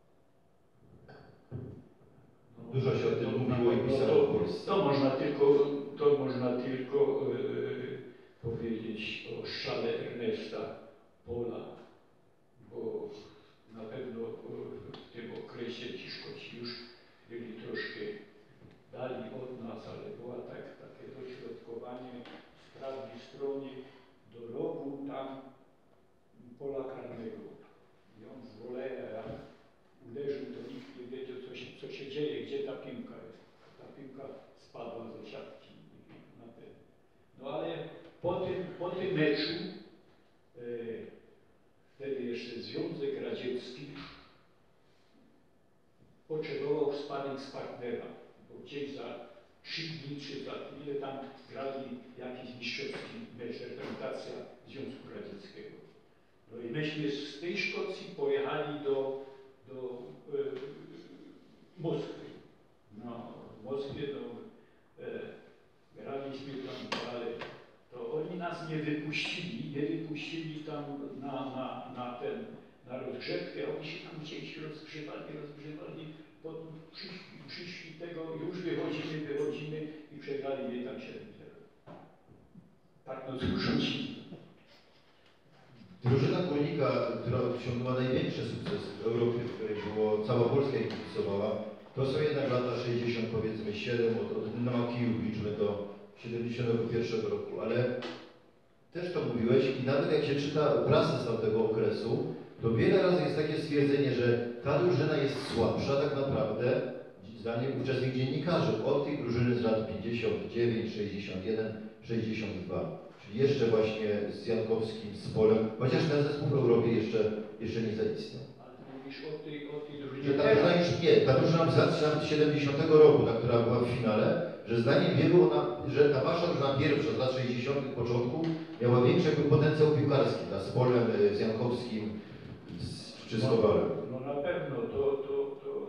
Dużo się o tym mówiło i pisało w Polsce. To można tylko, to można tylko yy, powiedzieć o szale Ernesta Pola, bo na pewno w tym okresie ci Szkoci już byli troszkę dali od nas, ale była tak, takie dośrodkowanie z prawej strony do rogu tam pola karnego. I on z woleja jak uderzył, to nikt nie wiedział, co się, co się dzieje, gdzie ta piłka jest. Ta piłka spadła ze siatki na ten. No ale po tym, po tym meczu, e, wtedy jeszcze Związek Radziecki potrzebował sparring z partnera, bo gdzieś za trzy dni, czy za ile tam grali jakiś mistrzowski mecz, reprezentacja Związku Radzieckiego. No i myśmy z tej Szkocji pojechali do, do e, Moskwy. No, w Moskwie no, e, graliśmy tam, ale to oni nas nie wypuścili, nie wypuścili tam na, na, na ten, na rozgrzewkę, a oni się tam gdzieś rozgrzewali, rozgrzewali, potem przyszli, przyszli tego, już wychodzimy, wychodzimy i przegrali je tam siedem zero. Tak nas urządzili. Drużyna Górnika, która osiągnęła największy sukces w Europie, w której było, cała Polska jej kibicowała, to są jednak lata sześćdziesiąte, powiedzmy siedem, od, od Dynama Kijów liczmy do siedemdziesiątego pierwszego roku, ale też to mówiłeś i nawet jak się czyta prasę z tamtego okresu, to wiele razy jest takie stwierdzenie, że ta drużyna jest słabsza tak naprawdę, zdaniem ówczesnych dziennikarzy, od tej drużyny z lat pięćdziesiąt dziewięć, sześćdziesiąt jeden, sześćdziesiąt dwa. Czyli jeszcze właśnie z Jankowskim, z Polem, chociaż ten zespół w Europie jeszcze, jeszcze nie zaistniał. Ale mówisz o tej, o tej drużynie. Że ta drużyna już nie, ta drużyna z lat siedemdziesiątego roku, ta, która była w finale, że zdaniem wielu ona, że ta wasza drużyna pierwsza z lat sześćdziesiątych początku miała większy jakby potencjał piłkarski, ta z Polem, z Jankowskim z, czy z Kowalem. No, no na pewno, to, to, to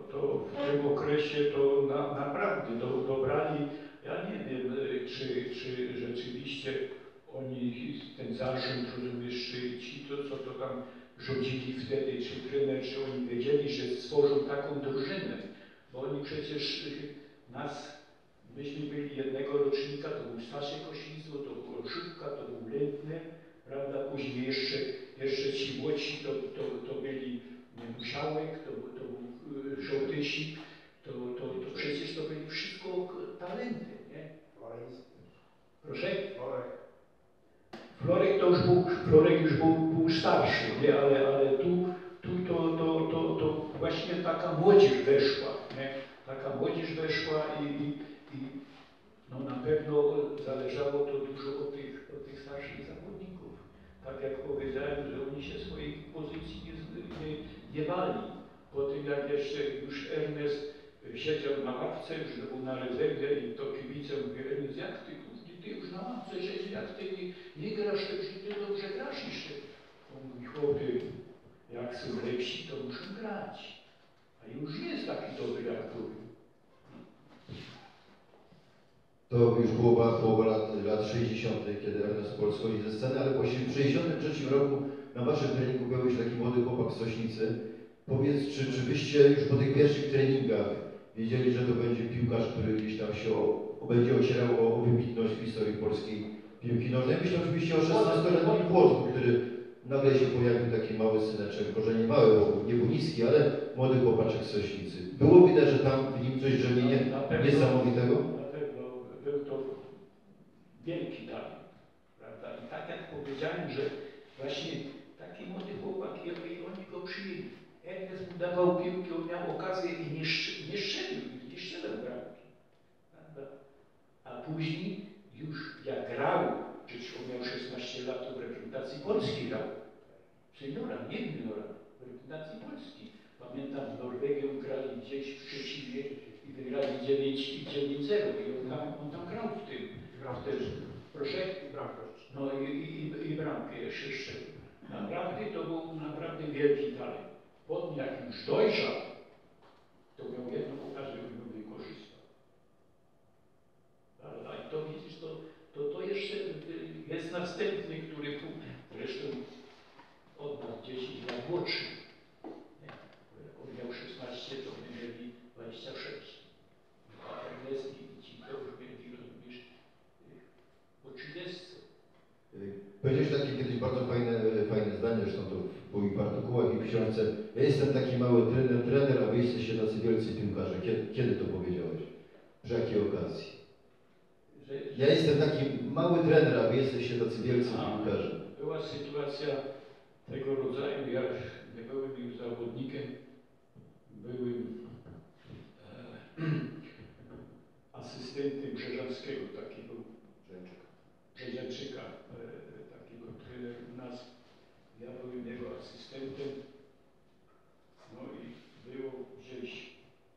to w tym okresie to na, naprawdę do, dobrali, ja nie wiem, czy, czy rzeczywiście oni, ten zarząd, rozumiesz, czy ci, to, co to tam rządzili wtedy, czy trener, czy oni wiedzieli, że stworzą taką drużynę, bo oni przecież nas, myśmy byli jednego rocznika, to był Stasiek Oślizło, to był Olszówka, to był Lętny, prawda, później jeszcze, jeszcze ci młodsi to, to, to byli Musiałek, to, to był Żołtysik, to, to, to przecież to byli wszystko talenty, nie? Proszę? Florek to już był, Florek już był, był starszy, nie? Ale, ale tu, tu to, to, to, to właśnie taka młodzież weszła, nie? Taka młodzież weszła i, i, i no na pewno zależało to dużo od tych, od tych starszych zawodników. Tak jak powiedziałem, że oni się swojej pozycji nie, nie, nie bali. Po tym jak jeszcze już Ernest siedział na ławce, już był na rezerwie i to kibice mówię, Ernest, jak ty, ty już na ławce siedzisz, jak ty nie, nie grasz, to czy ty dobrze grasz jeszcze? On mówi, chłopie, jak są lepsi, to muszą grać. A już nie jest taki dobry jak był. To już było połowa lat, lat sześćdziesiątych, kiedy Ernest Pol schodzi ze sceny, ale właśnie w sześćdziesiątym trzecim roku na waszym treningu pojawił się taki młody chłopak z Sośnicy. Powiedz, czy, czy wyście już po tych pierwszych treningach wiedzieli, że to będzie piłkarz, który gdzieś tam się o, będzie ocierał o, o wybitność w historii polskiej piłki nożnej? Myślę oczywiście o szesnastoletnim Płotku, który nagle się pojawił taki mały syneczek, może nie mały, bo nie był niski, ale młody chłopaczek z Sośnicy. Było widać, że tam w nim coś drzemienie niesamowitego? Był to wielki talent, prawda? I tak jak powiedziałem, że właśnie taki młody chłopak, i oni go przyjęli. Ernest mu dawał piłki, on miał okazję i nie, nie strzelił, nie strzelał bramki, prawda? A później już jak grał, przecież on miał szesnaście lat w reprezentacji Polski grał, seniora, nie juniora, w reprezentacji Polski. Pamiętam, z Norwegią grali gdzieś w Szczecinie i wygrali dziewięć zero i on tam, on tam grał w tym. Grał też. Proszę? No i, i, i bramkę jeszcze. Naprawdę to był naprawdę wielki talent. Potem jak już dojrzał, to miał jedną okazję, którą wykorzystał. Ale i to widzisz, to, to, to jeszcze jest następny, który był zresztą od nas dziesięć lat młodszy. On miał szesnaście, to my mieli dwadzieścia sześć. A Ernest i ci to już mieli, rozumiesz, po trzydziestce. Powiedziałeś takie kiedyś bardzo fajne, fajne zdanie, zresztą to było i w artykułach, i w książce. Ja jestem taki mały trener, trener, a wy jesteście tacy wielcy piłkarze. Kiedy, kiedy to powiedziałeś? Przy jakiej okazji? Że, że... Ja jestem taki mały trener, a wy jesteście tacy wielcy a, piłkarze. Była sytuacja tego rodzaju, ja nie byłem już zawodnikiem, byłem e, asystentem Brzeżanskiego, taki był Brzezianczyka, e, takiego trener u nas. Ja byłem jego asystentem. No i było gdzieś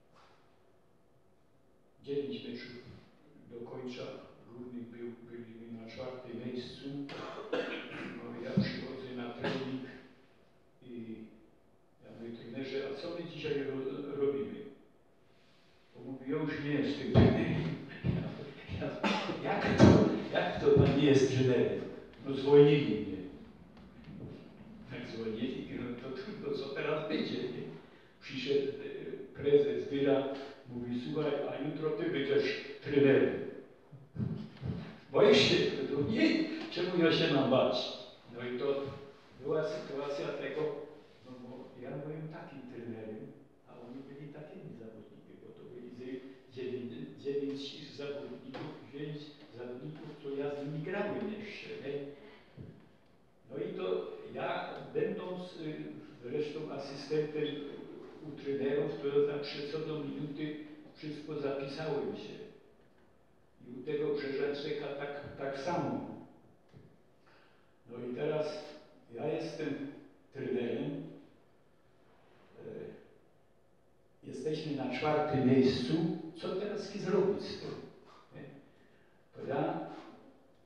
dziewięć meczów do końca. Głównych był, byliśmy na czwartym miejscu. No ja przychodzę na trening i ja mówię, trenerze, a co my dzisiaj ro, robimy? On mówi, ja już nie jestem trenerem. Ja, ja, jak to, jak to pan nie jest trenerem? No zwolnili mnie. Jak zwolnili, no to trudno, co teraz będzie, nie? Przyszedł prezes Dyra, mówi, słuchaj, a jutro ty będziesz trenerem. Boisz się? No nie, czemu ja się mam bać? No i to była sytuacja tego, no bo ja byłem takim trenerem, a oni byli takimi zawodnikami, bo to byli dziewięć, dziewięć zawodników, dziewięć zawodników, to ja z nimi grałem jeszcze, nie? No i to ja, będąc zresztą asystentem u trenerów, to tam przed co do minuty wszystko zapisałem się. I u tego Brzeżanczyka tak, tak samo. No i teraz ja jestem trenerem. E, jesteśmy na czwartym miejscu. Co teraz zrobić z tym? Nie? To ja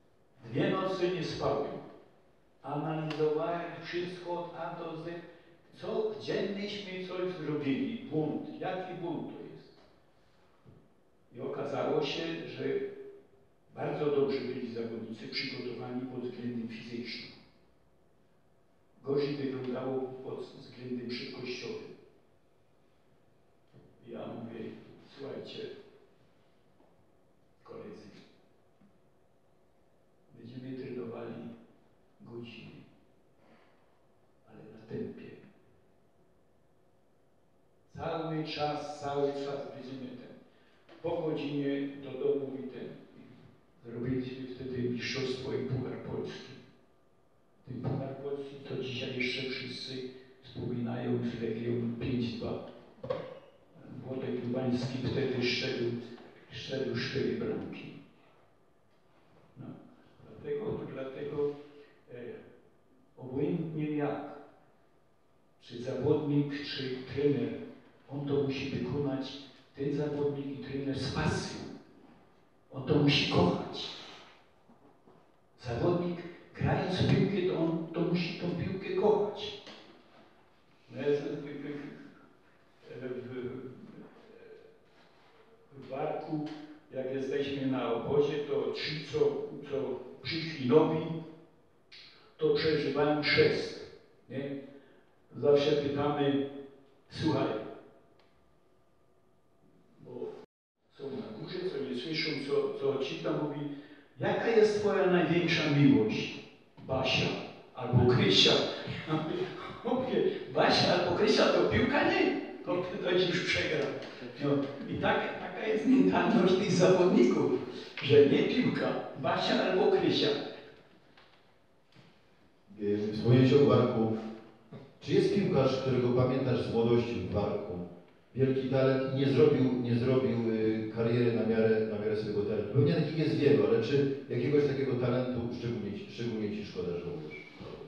dwie nocy nie spałem. Analizowałem wszystko od A do Z. co, gdzie myśmy coś zrobili, błąd, jaki błąd to jest. I okazało się, że bardzo dobrze byli zawodnicy przygotowani pod względem fizycznym. Gorzej wyglądało pod względem szybkościowym. Ja mówię, słuchajcie, koledzy, będziemy trenowali godziny, ale na tempie. Cały czas, cały czas będziemy ten. Po godzinie do domu i ten. Zrobiliśmy wtedy mistrzostwo i Puchar Polski. Ten Puchar Polski, to dzisiaj jeszcze wszyscy wspominają z Legionu pięć dwa. Włodek Lubański wtedy strzelił, strzelił cztery bramki. No, dlatego, dlatego e, obojętnie jak, czy zawodnik, czy trener, on to musi wykonać, ten zawodnik i trener z pasją. On to musi kochać. Zawodnik, grając w piłkę, to on to musi tą piłkę kochać. No ja w, w, w Warku, jak jesteśmy na obozie, to ci, co, co przyszli nowi, to przeżywają chrzest. Nie? Zawsze pytamy, słuchaj, bo są na górze, co nie słyszą, co, co ci tam mówi, jaka jest twoja największa miłość? Basia albo Krysia. Mówię, Basia albo Krysia to piłka? Nie. To ktoś już przegrał. No, i tak, taka jest mentalność tych zawodników, że nie piłka, Basia albo Krysia. Wspomniałeś o Warku. Czy jest piłkarz, którego pamiętasz z młodości w Warku? Wielki talent i nie zrobił, nie zrobił y, kariery na miarę, na miarę swojego talentu. Pewnie takich jest wielu, ale czy jakiegoś takiego talentu szczególnie, ci- szczególnie Ci szkoda, że mówisz?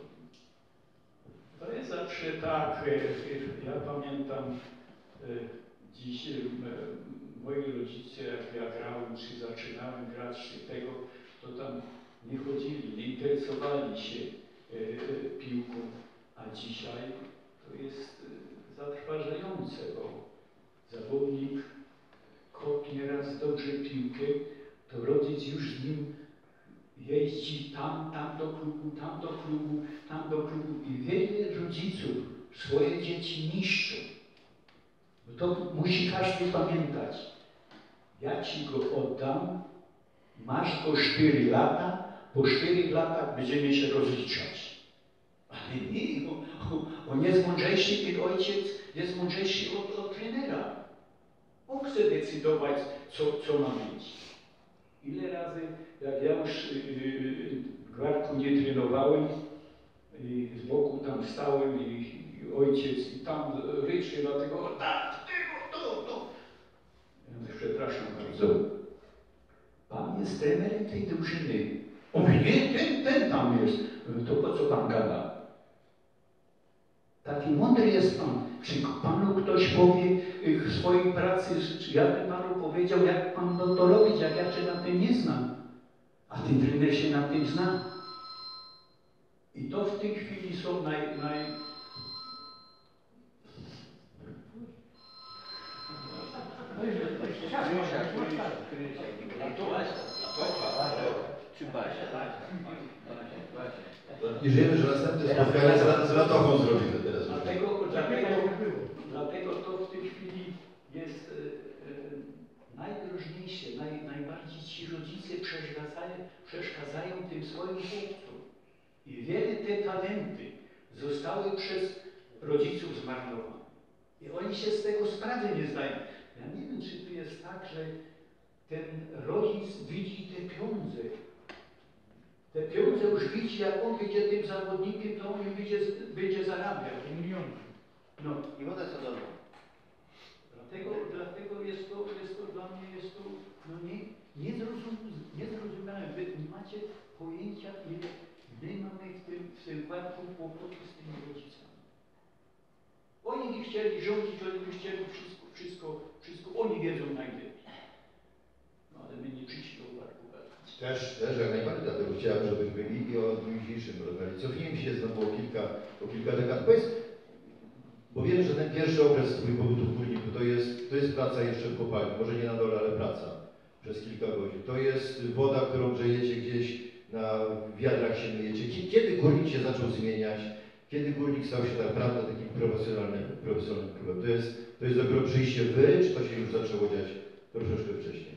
To jest zawsze tak, y, y, ja pamiętam y, dziś y, moi rodzice, jak ja grałem, czy zaczynałem grać, czy tego, to tam nie chodzili, nie interesowali się y, y, piłką, a dzisiaj to jest y, zatrważające, bo zawodnik kopnie raz dobrze piłkę, to rodzic już z nim jeździ tam, tam do klubu, tam do klubu, tam do klubu i wiele rodziców swoje dzieci niszczą. Bo to musi każdy pamiętać. Ja ci go oddam, masz go cztery lata, po czterech latach będziemy się rozliczać. Ale nie, on, on jest mądrzejszy, ten ojciec jest mądrzejszy od, od trenera. On chce decydować, co, co ma mieć. Ile razy, jak ja już yy, w Gwarku nie trenowałem, i z boku tam stałem i, i ojciec i tam ryczy dlatego, tak, tego, to, to. Ja mówię, przepraszam bardzo, pan jest trenerem tej drużyny. On mówi, nie, ten, ten tam jest. To po co pan gada? Taki mądry jest pan. Czy panu ktoś powie w swojej pracy, czy ja bym panu powiedział, jak pan no to robić, jak ja się na tym nie znam. A ten trener się na tym zna. I to w tej chwili są naj... naj... I żyjemy, że następne spotkanie z, z Latochą zrobimy teraz. Dlatego, dlatego, dlatego to w tej chwili jest e, e, najdrożniejsze, naj, najbardziej ci rodzice przeszkadzają, przeszkadzają tym swoim chłopcom. I wiele te talenty zostały przez rodziców zmarnowane. I oni się z tego sprawy nie zdają. Ja nie wiem, czy tu jest tak, że ten rodzic widzi te pieniądze. Te pieniądze już widzi, jak on będzie tym zawodnikiem, to on będzie, będzie zarabiał. Miliony. No. I wodę sodową. Dlatego, dlatego jest, to, jest to dla mnie jest to no nie, niezrozumiałe. Wy nie macie pojęcia, ile my mamy w tym, w tym Warku kłopotu z tymi rodzicami. Oni by chcieli rządzić, oni by chcieli wszystko, wszystko, wszystko, oni wiedzą najlepiej. No ale my nie przyszli do Warku. Też, też jak najbardziej, dlatego chciałem, żebyśmy i, i o dniu dzisiejszym rozmawiali. Cofnijmy się znowu o kilka, o kilka dekad. Powiedz, Bo wiem, że ten pierwszy okres twój pobytu w górniku to jest, to jest praca jeszcze w kopalni, może nie na dole, ale praca przez kilka godzin. To jest woda, którą grzejecie gdzieś na wiadrach się myjecie. Kiedy górnik się zaczął zmieniać? Kiedy górnik stał się tak naprawdę takim profesjonalnym, profesjonalnym klubem? To jest, to jest dopiero przyjście w wyry, czy to się już zaczęło dziać troszeczkę wcześniej?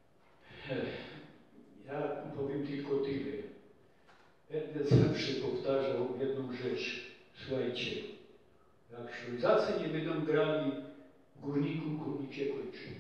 Ja powiem tylko tyle. Ernest zawsze powtarzał jedną rzecz. Słuchajcie, jak Ślązacy nie będą grali w górniku, górnik się kończy.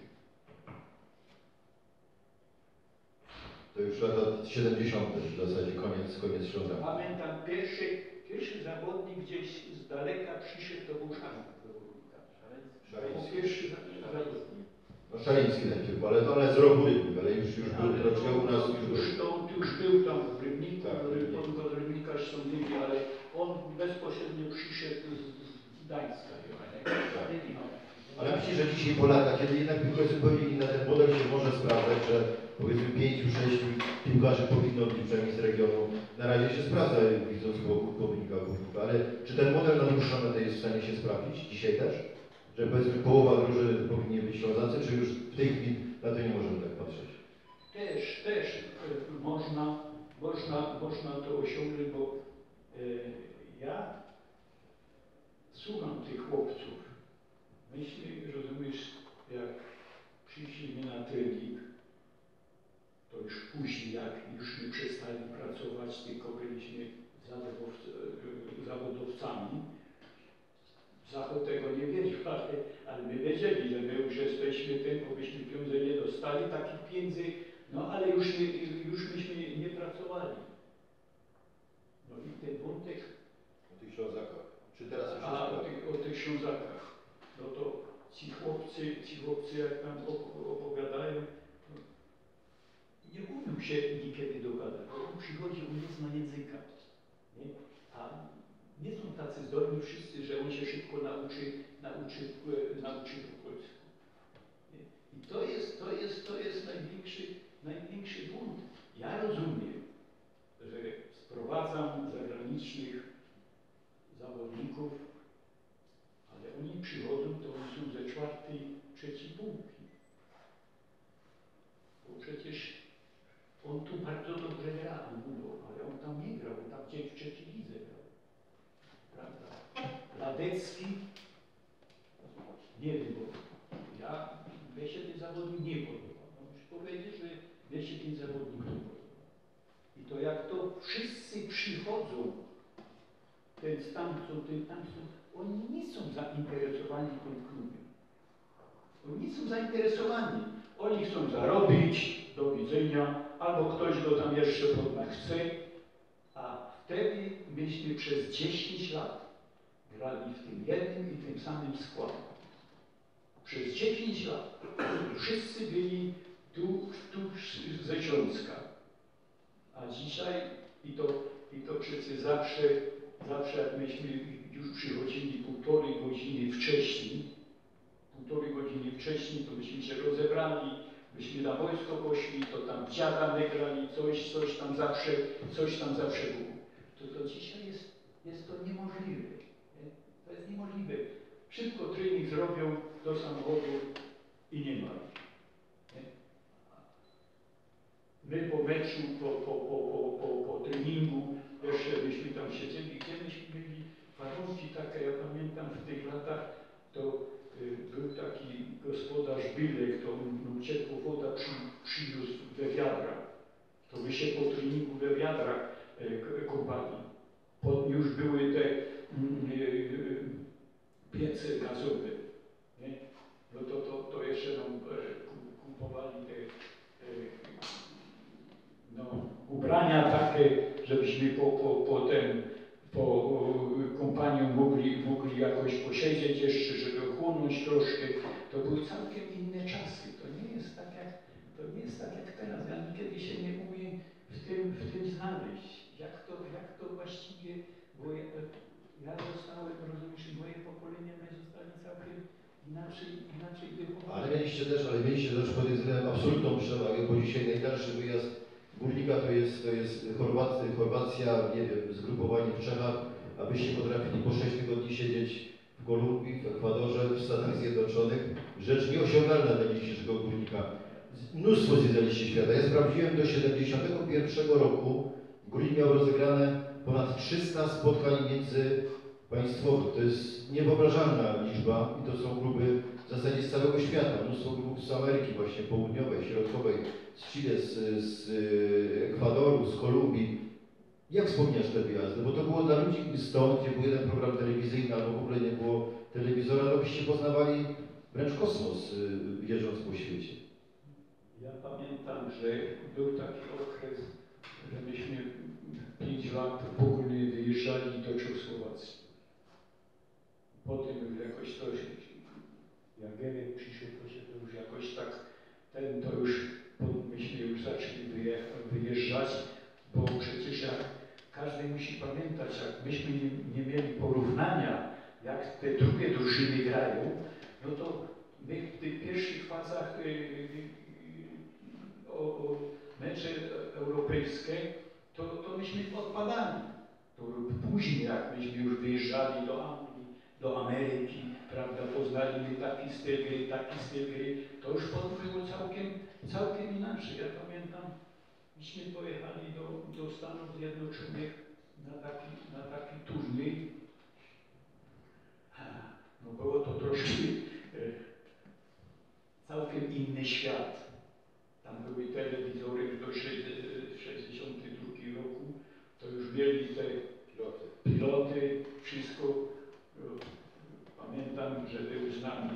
To już lata siedemdziesiąte w zasadzie, koniec, koniec Ślązaka. Pamiętam pierwszy, pierwszy zawodnik gdzieś z daleka przyszedł do Bułżanka do górnika. Szariński. Pierwszy zawodnik. No Szariński najpierw, ale, ale z roku Rybnik, ale już, już był Ale troszkę u nas. już, Już już, był. to, on już był tam w Rybniku, Tak, on go rybnikarz sądzili, ale on bezpośrednio przyszedł z, z Gdańska. Ale myślę, że dzisiaj po latach, kiedy jednak piłka jest zupełnie inna, ten model się może sprawdzać, że powiedzmy pięciu, sześciu piłkarzy powinno być przynajmniej z regionu. Na razie się sprawdza, widząc Górnika, Górnika, ale czy ten model na dłuższą metę jest w stanie się sprawdzić dzisiaj też? Że powiedzmy połowa drużyny powinni być Ślązacy, czy już w tej chwili na to nie możemy tak patrzeć? Też, też e, można, można, można to osiągnąć, bo e, ja słucham tych chłopców. Myśmy, rozumiesz, jak przyszliśmy na trening, to już później, jak już my przestali pracować, tylko byliśmy zawodowcami. Zachód tego nie wiedział, ale, ale my wiedzieli, że my już jesteśmy tym, bo byśmy pieniądze nie dostali, takich pieniędzy, no ale już, nie, już myśmy nie pracowali. No i ten wątek... O tych Ślązakach. Czy teraz już A o tych, o tych Ślązakach. No to ci chłopcy, ci chłopcy jak nam opowiadają, no, nie umiał się niekiedy dogadać, bo on przychodzi, on nie zna języka. Nie? A nie są tacy zdolni wszyscy, że on się szybko nauczy, nauczy, nauczy po polsku. Nie? I to jest, to jest, to jest największy, największy błąd. Ja rozumiem, że sprowadzam zagranicznych zawodników, ale oni przychodzą, to oni są ze czwartej, trzeciej półki. Bo przecież on tu bardzo dobrze gra, ale on tam nie grał, on tam gdzieś w trzeciej lidze grał. Prawda? Ladecki, nie wiem, bo ja, mnie się ten zawodnik nie podoba. No, muszę powiedzieć, że mnie się ten zawodnik nie podoba. I to jak to wszyscy przychodzą, ten stamtąd, ten tamtąd, oni nie są zainteresowani tym klubem. Oni nie są zainteresowani. Oni chcą zarobić, do widzenia, albo ktoś go tam jeszcze chce, a wtedy myśmy przez dziesięć lat grali w tym jednym i tym samym składzie. Przez dziesięć lat wszyscy byli tu, tu ze Śląska. A dzisiaj, i to, i to przecież zawsze, zawsze jak myśmy już przychodzili półtorej godziny wcześniej, półtorej godziny wcześniej, to myśmy się rozebrali, myśmy na wojsko poszli, to tam dziada grali, coś, coś tam zawsze, coś tam zawsze było. To, to dzisiaj jest, jest to niemożliwe. Nie? To jest niemożliwe. Szybko trening zrobią do samochodu i nie ma. Nie? My po meczu, po, po, po, po, po, po treningu, jeszcze myśmy tam siedzieli, gdzie myśmy mieli warunki takie, ja pamiętam w tych latach, to y, był taki gospodarz Bylek, to no, ciepła woda przy, przyniósł we wiadrach. To my się po treningu we wiadrach y, kąpali. Pod, już były te y, y, piece gazowe. Nie? No to, to, to jeszcze nam y, kupowali te y, no, ubrania takie, żebyśmy po, po, po ten, po kompanią mogli, mogli jakoś posiedzieć jeszcze, żeby ochłonąć troszkę. To były całkiem inne czasy. To nie jest tak jak, to nie jest tak jak teraz. Ja nigdy się nie umiem w tym, w tym znaleźć. Jak to, jak to właściwie, bo ja, ja zostałem, rozumiesz, moje pokolenie, my zostali całkiem inaczej, inaczej wychowani. Ale mieliście też, ale mieliście też pod względem absolutną przewagę, bo dzisiaj najdalszy wyjazd Górnika to jest, to jest Chorwacja, Chorwacja, nie wiem, zgrupowanie w Czechach, abyście potrafili po sześć tygodni siedzieć w Kolumbii, w Ekwadorze, w Stanach Zjednoczonych. Rzecz nieosiągalna dla dzisiejszego górnika. Mnóstwo zwiedzaliście świata. Ja sprawdziłem, do siedemdziesiątego pierwszego roku górnik miał rozegrane ponad trzysta spotkań międzypaństwowych. To jest niewyobrażalna liczba i to są kluby w zasadzie z całego świata. Mnóstwo klubów z Ameryki właśnie Południowej, Środkowej, z Chile, z, z Ekwadoru, z Kolumbii. Jak wspomniasz te wyjazdy? Bo to było dla ludzi stąd, gdzie był jeden program telewizyjny, albo w ogóle nie było telewizora, to byście poznawali wręcz kosmos, jeżdżąc po świecie. Ja pamiętam, że był taki okres, że myśmy pięć lat w ogóle wyjeżdżali do Czechosłowacji. Potem już jakoś to się, jak Gerek przyszedł, to się to już jakoś tak, ten to już, myśmy już zaczęli wyjeżdżać, bo przecież jak każdy musi pamiętać, jak myśmy nie, nie mieli porównania, jak te drugie drużyny grają, no to my w tych pierwszych fazach yy, yy, o, o mecze europejskie, to, to myśmy odpadali. To później, jak myśmy już wyjeżdżali do Anglii, do Ameryki, prawda, poznaliśmy taki styl gry, taki styl gry, to już potem było całkiem, całkiem inaczej. Ja pamiętam, myśmy pojechali do, do Stanów Zjednoczonych na taki, na taki turniej. No było to troszkę e, całkiem inny świat. Tam były telewizory już do sześćdziesiątego drugiego roku, to już mieli te piloty, piloty wszystko. Pamiętam, że był z nami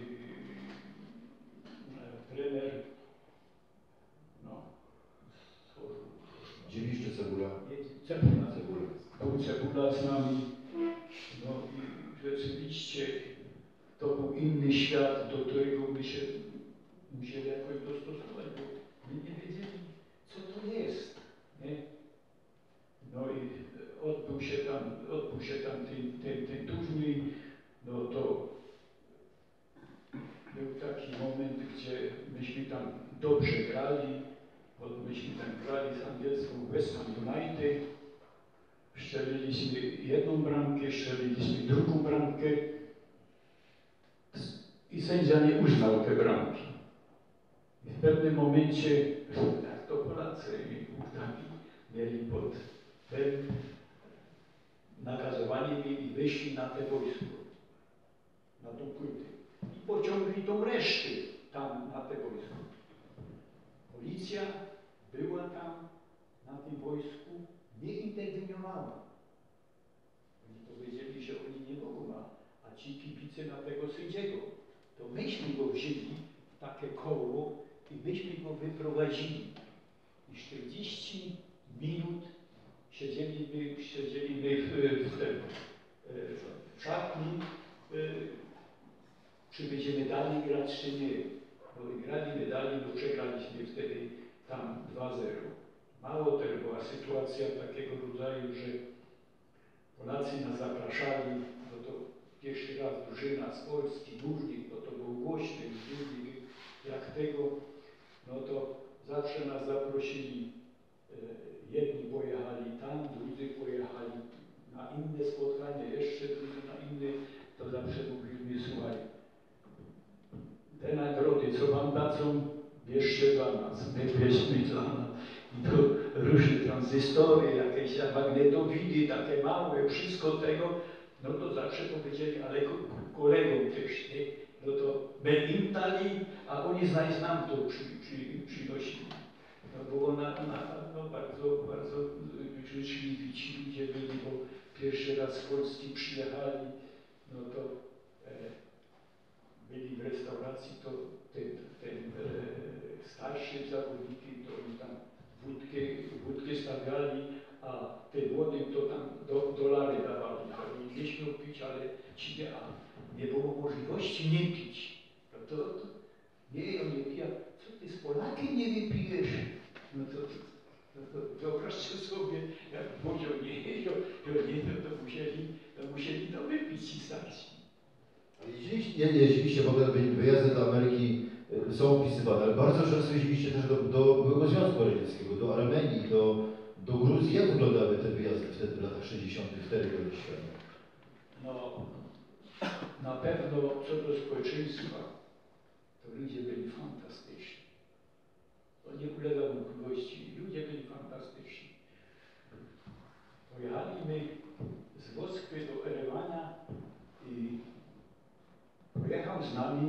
e, trener, no, Dziwisz czy Cebula? Cebula, Cebula. Był Cebula z nami, no i rzeczywiście to był inny świat, do którego my się musieli jakoś dostosować, bo my nie wiedzieli, co to jest, nie? No i odbył się tam, odbył się tam ten, ten, ten turniej, no to był taki moment, gdzie myśmy tam dobrze grali, bo myśmy tam grali z angielską West Ham United, strzeliliśmy jedną bramkę, strzeliliśmy drugą bramkę i sędzia nie uznał te bramki. I w pewnym momencie, jak to Polacy mieli pod tym nakazowanie mieli wyszli na te wojsko, na tą płytę i pociągli tą resztę tam na te wojsko. Policja była tam na tym wojsku, nie interweniowała. Oni powiedzieli, że oni nie mogą, a, a ci kibice na tego sędziego. To myśmy go wzięli w takie koło i myśmy go wyprowadzili. I czterdzieści minut siedzieliby, siedzieliby w, w, tym, w szatni, czy będziemy dalej grać, czy nie. Bo grali, dali, bo przegraliśmy wtedy tam dwa zero. Mało też była sytuacja takiego rodzaju, że Polacy nas zapraszali, no to pierwszy raz drużyna z Polski, Górnik, no to był głośny Górnik, jak tego, no to zawsze nas zaprosili, e, jedni pojechali tam, drudzy pojechali na inne spotkanie, jeszcze drudzy na inne, to zawsze mówili, słuchaj, te nagrody, co wam dadzą, bierzcie dla nas, my bierzmy dla nas. I to różne tranzystory, jakieś magnetowidy, takie małe, wszystko tego, no to zawsze powiedzieli, ale kolegom też, nie? No to my im dali, a oni znajdą nam to przy, przy, przynosili. No było na, na, no bardzo, bardzo życzliwi ci ludzie byli, bo pierwszy raz z Polski przyjechali, no to e, byli w restauracji, to ten, ten e, starszy zawodniki, to oni tam wódkę, wódkę stawiali, a te młodym to tam do, dolary dawali. Oni nie śmiał pić, ale ci nie, a nie było możliwości nie pić. No to, to nie, on nie pija. Co ty z Polakiem nie wypijesz? No to, to, to wyobraźcie sobie, jak powiedział nie, to, to nie, to, to musieli, to musieli to wypić ci starsi. Jeździliście, jeździliście w ogóle wyjazdy do Ameryki są opisywane, ale bardzo często jeździliście też do, do byłego Związku Radzieckiego, do Armenii, do, do Gruzji. Jak wyglądały te wyjazdy wtedy w latach sześćdziesiątych wtedy byliście? No, Na pewno co do społeczeństwa, to ludzie byli fantastyczni. To nie ulega wątpliwości. Ludzie byli fantastyczni. Pojechaliśmy z Moskwy do Erewania i pojechał z nami,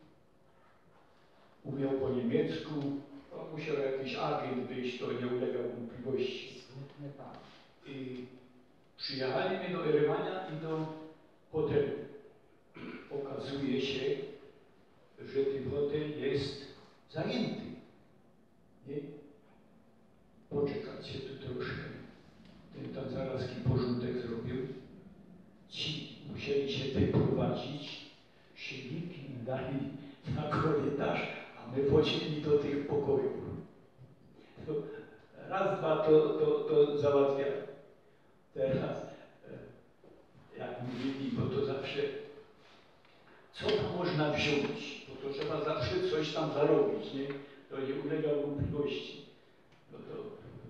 umiał po niemiecku, to musiał jakiś agent być, to nie ulega wątpliwości. I przyjechaliśmy do Erewania i do hotelu. Okazuje się, że ten hotel jest zajęty. Nie? Poczekajcie tu troszkę. Ten tam zaraz taki porządek zrobił. Ci musieli się wyprowadzić, silniki im dali na korytarz, a my wchodzili do tych pokojów. To raz, dwa to, to, to załatwiali. Teraz, jak mówili, bo to zawsze, co tam można wziąć, bo to trzeba zawsze coś tam zarobić, nie? To nie ulega wątpliwości. No to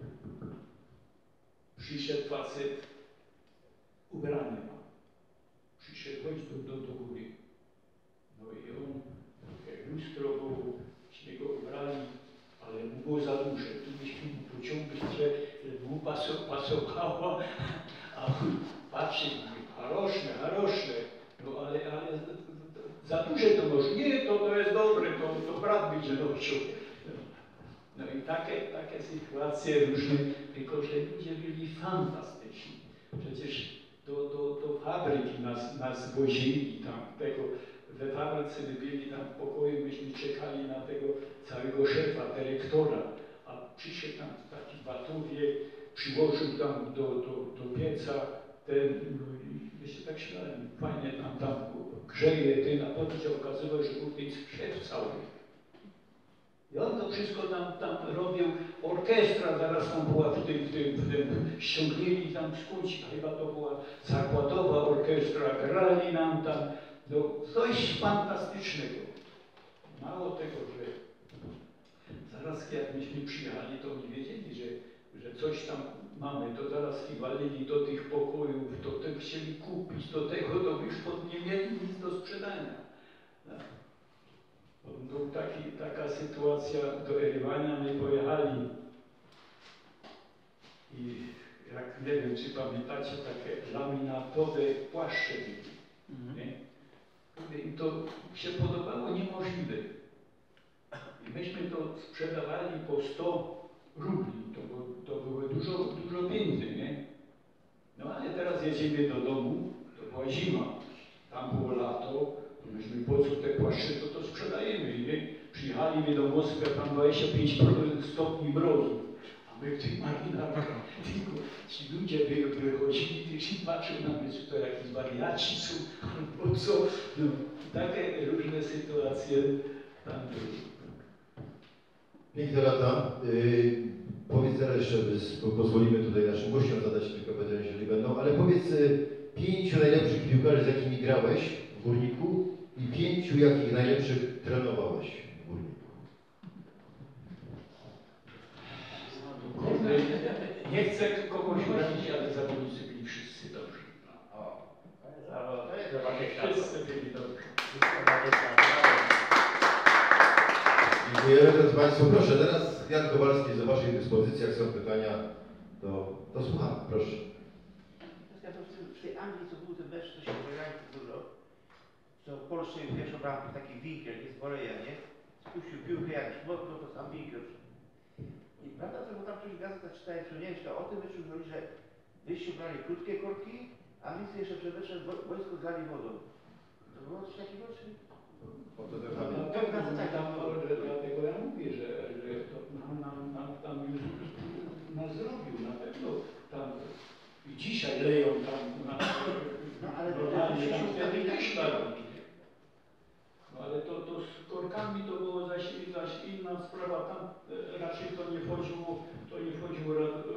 przyszedł facet, ubrany ma. Przyszedł, chodź do, do, do góry. No i on, jak lustro było, śmy go ubrali, ale mu było za duże. Tu byśmy mu pociągnąć, że mu pasowało, a on patrzy i mówi, haroszne, haroszne. No ale, ale za duże to może. Nie, to, to jest dobre, to, to brat będzie nosił. No i takie, takie sytuacje różne, tylko że ludzie byli fantastyczni. Przecież do, do, do fabryki nas, nas wozili tam, tego, we fabryce my byli tam w pokoju, myśmy czekali na tego całego szefa, dyrektora, a przyszedł tam taki w Batowie, przyłożył tam do, do, do pieca ten, no i my się tak śmiałem, fajnie tam, tam grzeje ten, a potem się okazywało, że był ten szef cały. I on to wszystko tam, tam robił, orkiestra zaraz tam była w tym, w tym, w tym ściągnęli tam skądś, chyba to była zakładowa orkiestra, grali nam tam, no coś fantastycznego. Mało tego, że zaraz jak myśmy przyjechali, to oni wiedzieli, że, że coś tam mamy, to zaraz i walili do tych pokojów, to te chcieli kupić, do tego, to już pod nie mieli nic do sprzedania. No. Był taki, taka sytuacja do Erywania, my pojechali i jak nie wiem, czy pamiętacie, takie laminatowe płaszcze byli. Mm-hmm. I to się podobało niemożliwe. I myśmy to sprzedawali po sto rubli, to, było, to były dużo, dużo pieniędzy, nie? No ale teraz jedziemy do domu, to była zima, tam było lato, myśmy po co te płaszcze, to to sprzedajemy, nie? Przyjechaliśmy do Moskwy, tam dwadzieścia pięć stopni mrozu, a my w tych marynarkach, tylko ci ludzie by, wychodzili i patrzył na mnie, czy to jakieś wariaci są, albo co. No, takie różne sytuacje tam były. Piękne lata. Yy, powiedz teraz jeszcze, bo pozwolimy tutaj naszym gościom zadać kilka pytań, jeżeli będą, ale powiedz yy, pięciu najlepszych piłkarzy, z jakimi grałeś w Górniku i pięciu, jakich najlepszych trenowałeś w Górniku. Nie chcę kogoś bronić, ale zawodnicy byli wszyscy dobrzy. O, to jest zobaczcie Wszyscy byli dobrzy. Dziękujemy drodzy Państwo. Proszę, teraz Jan Kowalski jest do Waszej dyspozycji. Jak są pytania, to, to słucham. Proszę. W tej Anglii, co był ten mecz, co się wygrali dużo, to w Polsce pierwszą bramkę taki winkiel, jest woleja, nie? Spuścił piłkę jakiś mocno, to sam winkiel. I prawda, to bo tam coś gazeta czytałem, że nie wiem, to o tym meczu mówili, że wyście brali krótkie korki, a Niemcy jeszcze przed meczem wojsko zlali wodą. To było coś takiego, czy? Dlatego ja mówię, że, że to nam, nam, nam tam już nas zrobił, na pewno tam i dzisiaj leją tam na no, ale normalnie, tam wtedy też dają. No ale to, to z korkami to było zaś, zaś inna sprawa, tam raczej to nie wchodziło, to nie wchodziło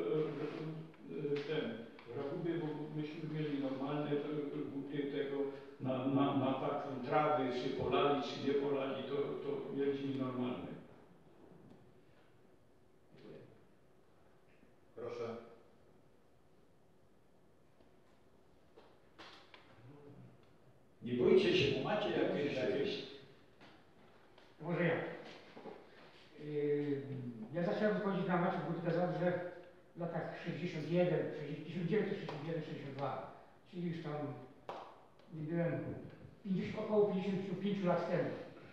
ten rachuby, bo myśmy mieli normalne buty tego na, na, na taką trawy, czy polali, czy nie polali, to, to mieliśmy normalne. Proszę. Nie bójcie się, bo macie jakieś, jakieś... Może ja. Yy, ja zacząłem wychodzić na mecz w Górnika Zabrze w latach sześćdziesiąt jeden, tysiąc dziewięćset sześćdziesiąt jeden sześćdziesiąt dwa, czyli już tam nie byłem pięćdziesiąt, około pięćdziesiąt pięć lat temu.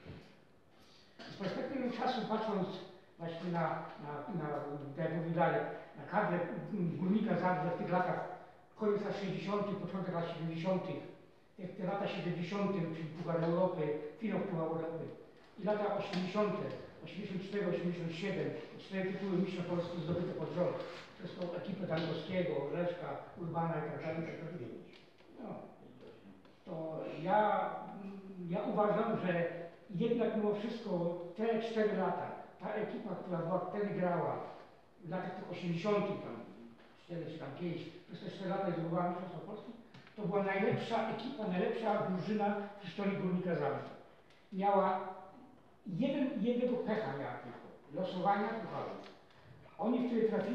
Z perspektywy czasu, patrząc właśnie na, na, na tak jak mówi dalej, na kadrę Górnika Zabrze w tych latach, koniec lat sześćdziesiątych, początek lat siedemdziesiątych, te, te lata siedemdziesiąte, czyli Puchar Europy, finał Puchar Europy i lata osiemdziesiąte, osiemdziesiąt cztery, osiemdziesiąt siedem, cztery tytuły mistrza Polski zdobyte pod rząd przez tą ekipę Dangowskiego, Leszka, Urbana i tak dalej. i tak dalej. No, to ja, ja uważam, że jednak mimo wszystko te cztery lata, ta ekipa, która była wtedy grała w latach tych osiemdziesiątych, tam cztery czy tam pięć, przez te cztery lata i zdobywała mistrzostwo Polski, to była najlepsza ekipa, najlepsza drużyna w historii Górnika Zabrze. Miała jeden, jednego pecha miała tylko, losowania pucharów. Oni wtedy trafili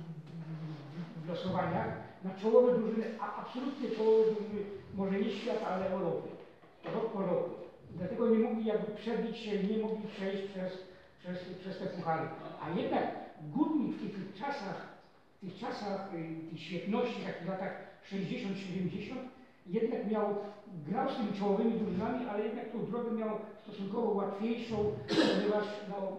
w, w losowaniach na czołowe drużyny, a absolutnie czołowe drużyny, może nie świata, ale Europy, rok po roku. I dlatego nie mogli jakby przebić się, nie mogli przejść przez, przez, przez te puchary. A jednak Górnik w tych, tych czasach, w tych czasach, tych świetności, takich latach sześćdziesiąt siedemdziesiąt, jednak miał, grał z tymi czołowymi drużynami, ale jednak tą drogę miał stosunkowo łatwiejszą, ponieważ no,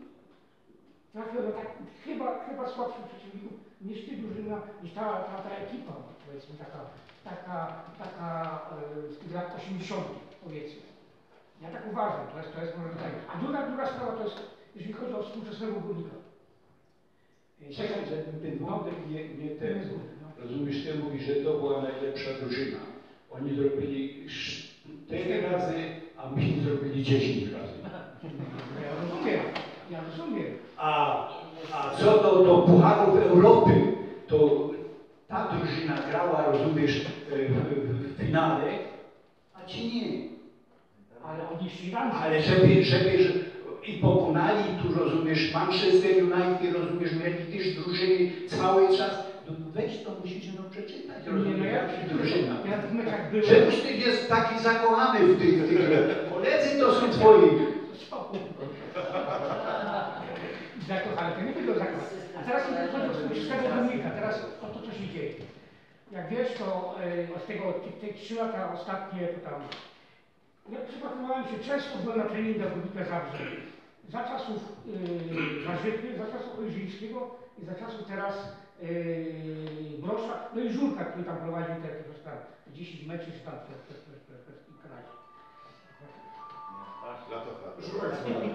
trafił do tak, chyba, chyba słabszych przeciwników niż ty drużyna, niż ta, ta, ta ekipa, powiedzmy, taka, taka, taka e, z tych lat osiemdziesiątych, powiedzmy. Ja tak uważam, to jest, to jest może tak. A druga, druga sprawa to jest, jeżeli chodzi o współczesnego Górnika. Czekaj, że ten wątek nie, nie ten. No. Rozumiesz, ty mówisz, że to była najlepsza drużyna. Oni zrobili cztery razy, a myśmy zrobili dziesięć razy. No ja rozumiem, ja rozumiem. A, a co do, do Pucharów Europy, to ta drużyna grała, rozumiesz, w, w, w finale, a ci nie. Ale oni szli tam. Ale żeby, żeby i pokonali tu, rozumiesz, Manchester United, rozumiesz, mieli też drużyny cały czas. No weź to musicie no przeczytać, rozumiesz, Nie, no ja, jak drużyna. ja w meczach byłem. Czemuś ty jest taki zakochany w tych, w tych koledzy to są twoi. Spokój. Zakochany, to nie tylko zakochany. A teraz chodzi o współczesnego Górnika, teraz o to, co się dzieje. Jak wiesz, to y, od tego, te, te trzy lata ostatnie, to tam, ja przypatrywałem się, często byłem na treningach Górnika Zabrze. Za czasów yy, Warzychy, za czasów Ojrzyńskiego i za czasów teraz yy, Brosza, no i Żurka, który tam prowadził te, te, tam, te dziesięć meczy, czy tam te, te, te, te, te, te Kanadzie. Żurek.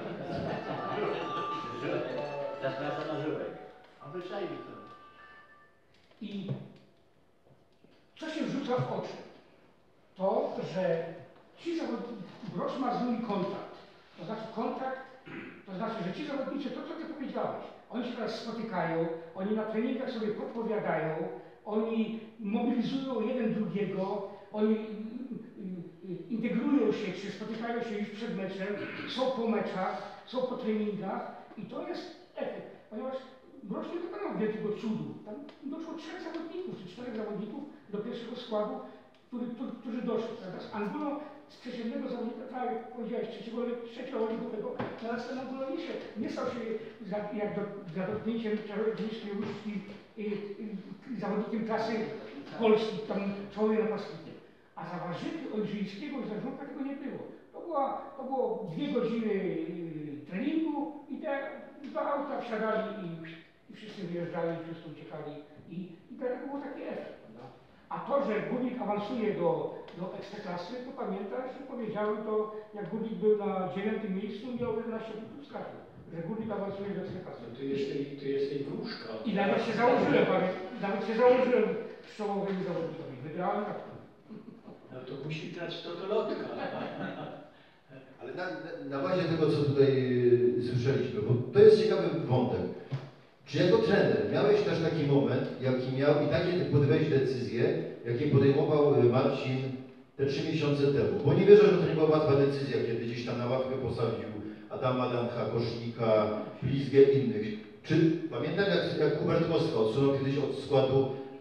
Teraz wraca na Żurek. A wyczajmy to. I co się rzuca w oczy? To, że ci zawodnicy, Brosz ma z nimi kontakt. To znaczy kontakt, to znaczy, że ci zawodnicy, to co ty powiedziałeś, oni się teraz spotykają, oni na treningach sobie podpowiadają, oni mobilizują jeden drugiego, oni integrują się, czy spotykają się już przed meczem, są po meczach, są po treningach i to jest efekt, ponieważ Brosz nie dokonał wielkiego cudu. Tam doszło trzech zawodników, czy czterech zawodników do pierwszego składu, który, który, którzy doszli. Prawda? Z Angulą, z przeciętnego zawodnika, tak jak powiedziałeś, trzeciego, trzeciego ligowego, teraz ten Angulo nie, się, nie stał się za, jak do, za dotknięciem czarodziejskiej różdżki zawodnikiem klasy Polski, tam czołowej napastnikiem. A za Warzychy, Ojrzyńskiego i za Żurka tego nie było. To, była, to było dwie godziny yy, treningu i te dwa auta wsiadali i, i wszyscy wyjeżdżali, wszyscy uciekali i, i dlatego był taki efekt. Prawda? A to, że Górnik awansuje do, do Ekstraklasy, to pamiętasz, że powiedziałem to, jak Górnik był na dziewiątym miejscu, miał jedenaście punktów straty, że Górnik awansuje do Ekstraklasy. No ty jesteś, ty jesteś wróżka. I nawet się założyłem, pamię- nawet się założyłem z czołowymi zawodnikami. Wygrałem tak. No to musi grać w totolotka. Ale na, na, na bazie tego, co tutaj y, słyszeliśmy, bo to jest ciekawy wątek. Czy jako trener miałeś też taki moment, jaki miał i takie podjąłeś decyzje, jakie podejmował y, Marcin te trzy miesiące temu? Bo nie wierzę, że to nie była łatwa decyzja, kiedy gdzieś tam na ławkę posadził Adama Dancha, Kosznika, Blizgę, innych. Czy pamiętam, jak, jak Hubert Moskwa odsunął kiedyś od składu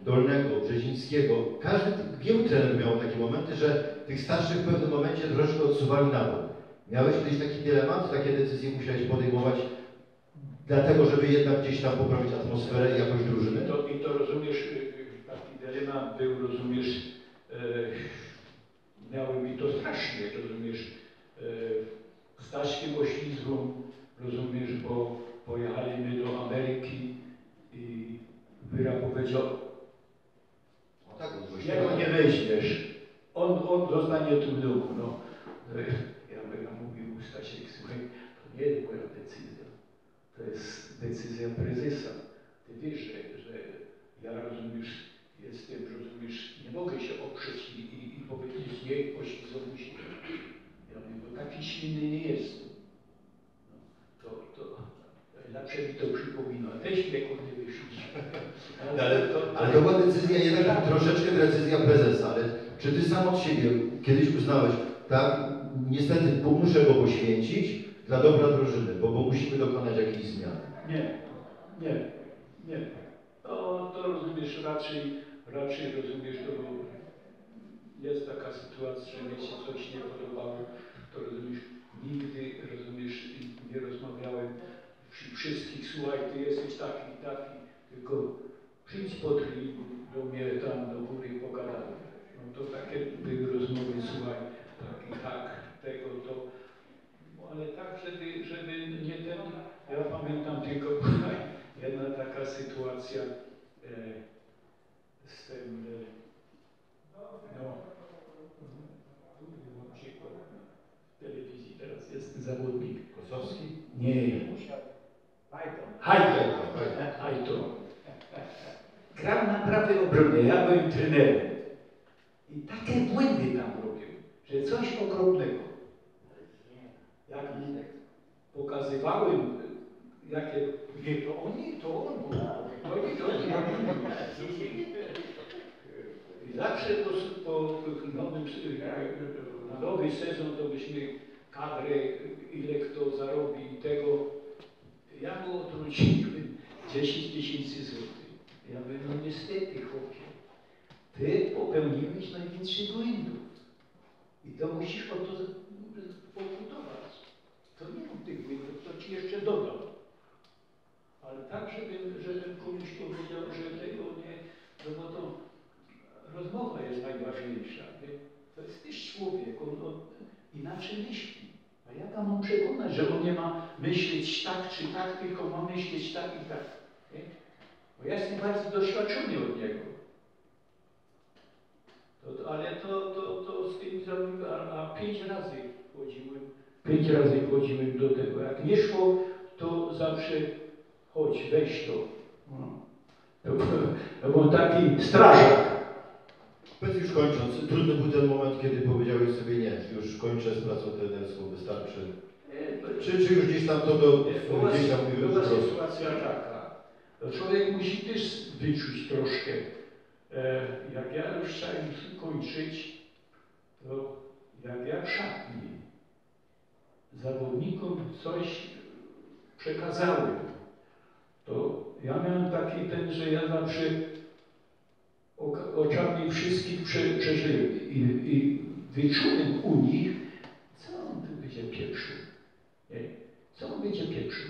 Dolnego, Brzezińskiego. Każdy, wielu trenerów miał takie momenty, że tych starszych w pewnym momencie troszeczkę odsuwali na bok. Miałeś kiedyś taki dylemat, takie decyzje musiałeś podejmować, dlatego żeby jednak gdzieś tam poprawić atmosferę i jakość drużyny? I to, i to rozumiesz, taki dylemat był, rozumiesz, e, miały mi to strasznie, rozumiesz, e, z Staśkiem Oślizgą, rozumiesz, bo pojechaliśmy do Ameryki i Wyra powiedział, O tak, jak nie weźmiesz, on, on zostanie tu w domu. No. Ja, ja mówił Stasiek, słuchaj, to nie jest moja decyzja, to jest decyzja prezesa. Ty wiesz, że, że ja rozumiesz, jestem, rozumiesz, nie mogę się oprzeć i, i, i powiedzieć nie, Oślizowi się. Ja mówię, bo taki silny nie jestem. No, to, to zawsze mi to przypomina, weź mnie kurde wyszli. Ale, ale to była decyzja jednak troszeczkę decyzja prezesa, ale czy ty sam od siebie kiedyś uznałeś, tak, niestety bo muszę go poświęcić dla dobra drużyny, bo, bo musimy dokonać jakiejś zmiany? Nie, nie, nie. To, to rozumiesz, raczej, raczej rozumiesz, to jest taka sytuacja, że mi się coś nie podobało, to rozumiesz, nigdy, rozumiesz, nie rozmawiałem przy wszystkich, słuchaj, ty jesteś taki i taki, tylko przyjdź po treningu do mnie tam do góry i pogadamy. No to takie były rozmowy, słuchaj, tak i tak, tego, to, no, ale tak, żeby, żeby nie ten, ja pamiętam tylko jedna taka sytuacja e, z tym, e, no, tu mam przykład w telewizji teraz jest zawodnik. Kosowski? Nie. Fajton. Hajton. Hajton. Grał na prawej obronie, ja byłem trenerem. I takie błędy tam robił, że coś okropnego. Jak pokazywałem, jakie... Nie, to oni, to on był. To oni, to oni. I zawsze po, po nowym, na nowy sezon to byśmy kadrę, ile kto zarobi i tego. Ja mu odrodziłem dziesięć tysięcy złotych. Ja mówię, no niestety chłopie, ty popełniłeś najwięcej błędów. I to musisz o to pokutować. To nie mam tych błędów, to ci jeszcze dodam. Ale tak, żebym, żebym komuś powiedział, że tego nie, no bo to rozmowa jest najważniejsza. Nie? To jest też człowiek, on, on inaczej myśli. A ja tam mam przekonać, że on nie ma myśleć tak czy tak, tylko ma myśleć tak i tak. Nie? Bo ja jestem bardzo doświadczony od niego. To, ale to, to, to z tym zrobiłem, a, a pięć razy chodziłem, pięć razy chodziłem do tego. Jak nie szło, to zawsze chodź, weź to. No. To, to był taki strażak. Powiedz już kończąc, trudny był ten moment, kiedy powiedziałeś sobie nie, już kończę z pracą trenerską, wystarczy. Czy, czy już gdzieś tam to do, gdzieś tam była sytuacja taka. To człowiek musi też wyczuć troszkę. E, jak ja już chciałem kończyć, to jak ja w szatni zawodnikom coś przekazałem, to ja miałem taki ten, że ja zawsze oczami wszystkich prze, przeżyłem i, i wyczułem u nich, co on tu będzie pieprzył. Nie? Co on będzie pieprzył.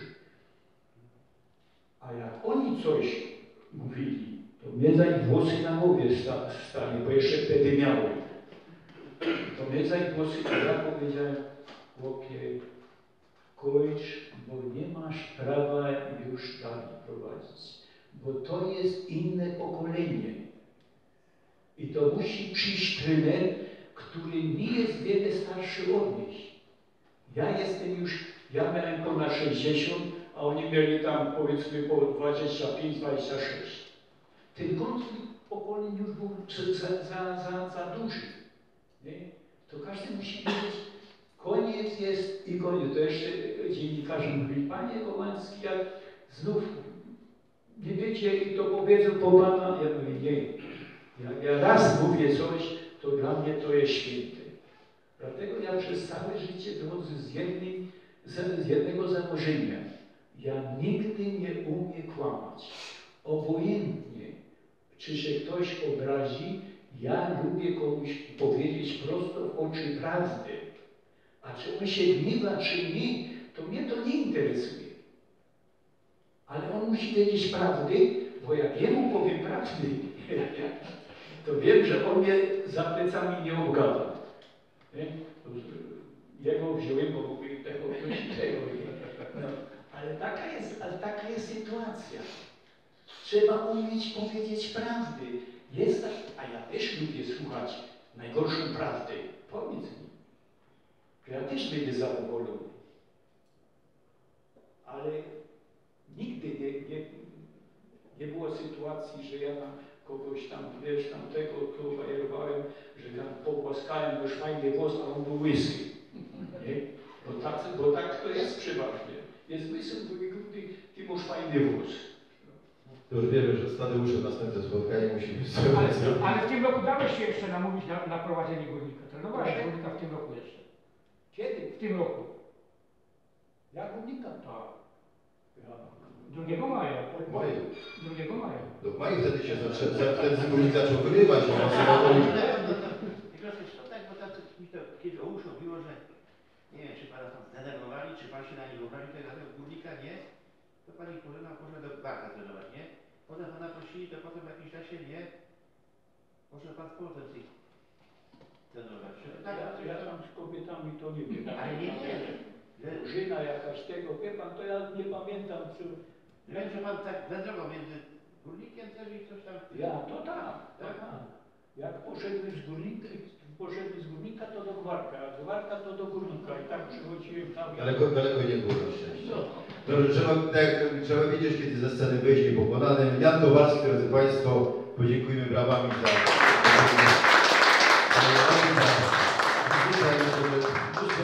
A jak oni coś mówili, to mnie zaś włosy na głowie sta, stali, bo jeszcze wtedy miałem. To mnie zaś włosy, a ja powiedziałem, chłopie, kończ, bo nie masz prawa już dalej prowadzić, bo to jest inne pokolenie. I to musi przyjść trener, który nie jest wiele starszy od nich. Ja jestem już, ja miałem ponad sześćdziesiąt, a oni mieli tam powiedzmy po dwadzieścia pięć dwadzieścia sześć. Ten konflikt pokoleń już był za, za, za, za duży. Nie? To każdy musi wiedzieć, koniec jest i koniec. To jeszcze dziennikarze mówili, panie Kołański, jak znów nie wiecie i to powiedzą po pana, ja mówię, nie. Jak ja raz mówię coś, to dla mnie to jest święte. Dlatego ja przez całe życie drodzy z, jednej, z jednego założenia. Ja nigdy nie umiem kłamać. Obojętnie, czy się ktoś obrazi. Ja lubię komuś powiedzieć prosto w oczy prawdę. A czy on się gniewa, czy nie, to mnie to nie interesuje. Ale on musi wiedzieć prawdy, bo jak jemu powiem prawdy, to wiem, że on mnie za plecami nie obgada. Nie? Jego wziąłem, bo mówię tego, ktoś tego. No, ale taka jest, ale taka jest sytuacja. Trzeba umieć powiedzieć prawdy. Jest tak, a ja też lubię słuchać najgorszą prawdę. Powiedz mi, że ja też będę zadowolony. Ale nigdy nie, nie, nie było sytuacji, że ja tam kogoś tam, wiesz, tam tego bajerowałem, że tam pogłaskałem już fajny włos, a on był łysy. Nie? Bo, tak, bo tak to jest przeważnie. Jest łysy, mówi, ty, ty masz fajny włos. To już wiemy, że z Tadeuszem następne spotkanie musi być Ale, ale w tym roku dałeś się jeszcze namówić na, na prowadzenie górnika. Trenowałeś górnika w tym roku jeszcze. Kiedy? W tym roku. Ja górnika? Tak. Ja. drugiego maja. W maju. drugiego maja. Do maju wtedy się zaczę, wtedy górnik zaczął wygrywać. Tylko jest to tak, bo tak mi to kiedyś o uszy obiło, że nie wiem, czy pana tam zdenerwowali, czy pan się na nich obraził, tego tak, górnika nie, to pani pożena poszła do barka trenować, nie? Potem pana prosili, to potem w jakimś czasie nie, poszedł pan z powrotem tych trenować. Tak, Ja, coś ja tam- tam z kobietami to nie wiem. Ale nie, nie. Że- Drużyna jakaś tego, wie pan, to ja nie pamiętam, czy... Wiem, że pan tak wędrował między górnikiem też i coś tam. Ja, to tak, tak. Jak poszedłem z górnika, poszedłem z górnika to do gwarka, a z gwarka to do górnika i tak przychodziłem tam. Daleko, daleko nie było na szczęście. Dobrze, trzeba, tak, trzeba wiedzieć, kiedy ze sceny wyjść niepokonanym. Jan Kowalski, drodzy Państwo, podziękujmy brawami za... za, za, za, za, za, za, za, za, za, za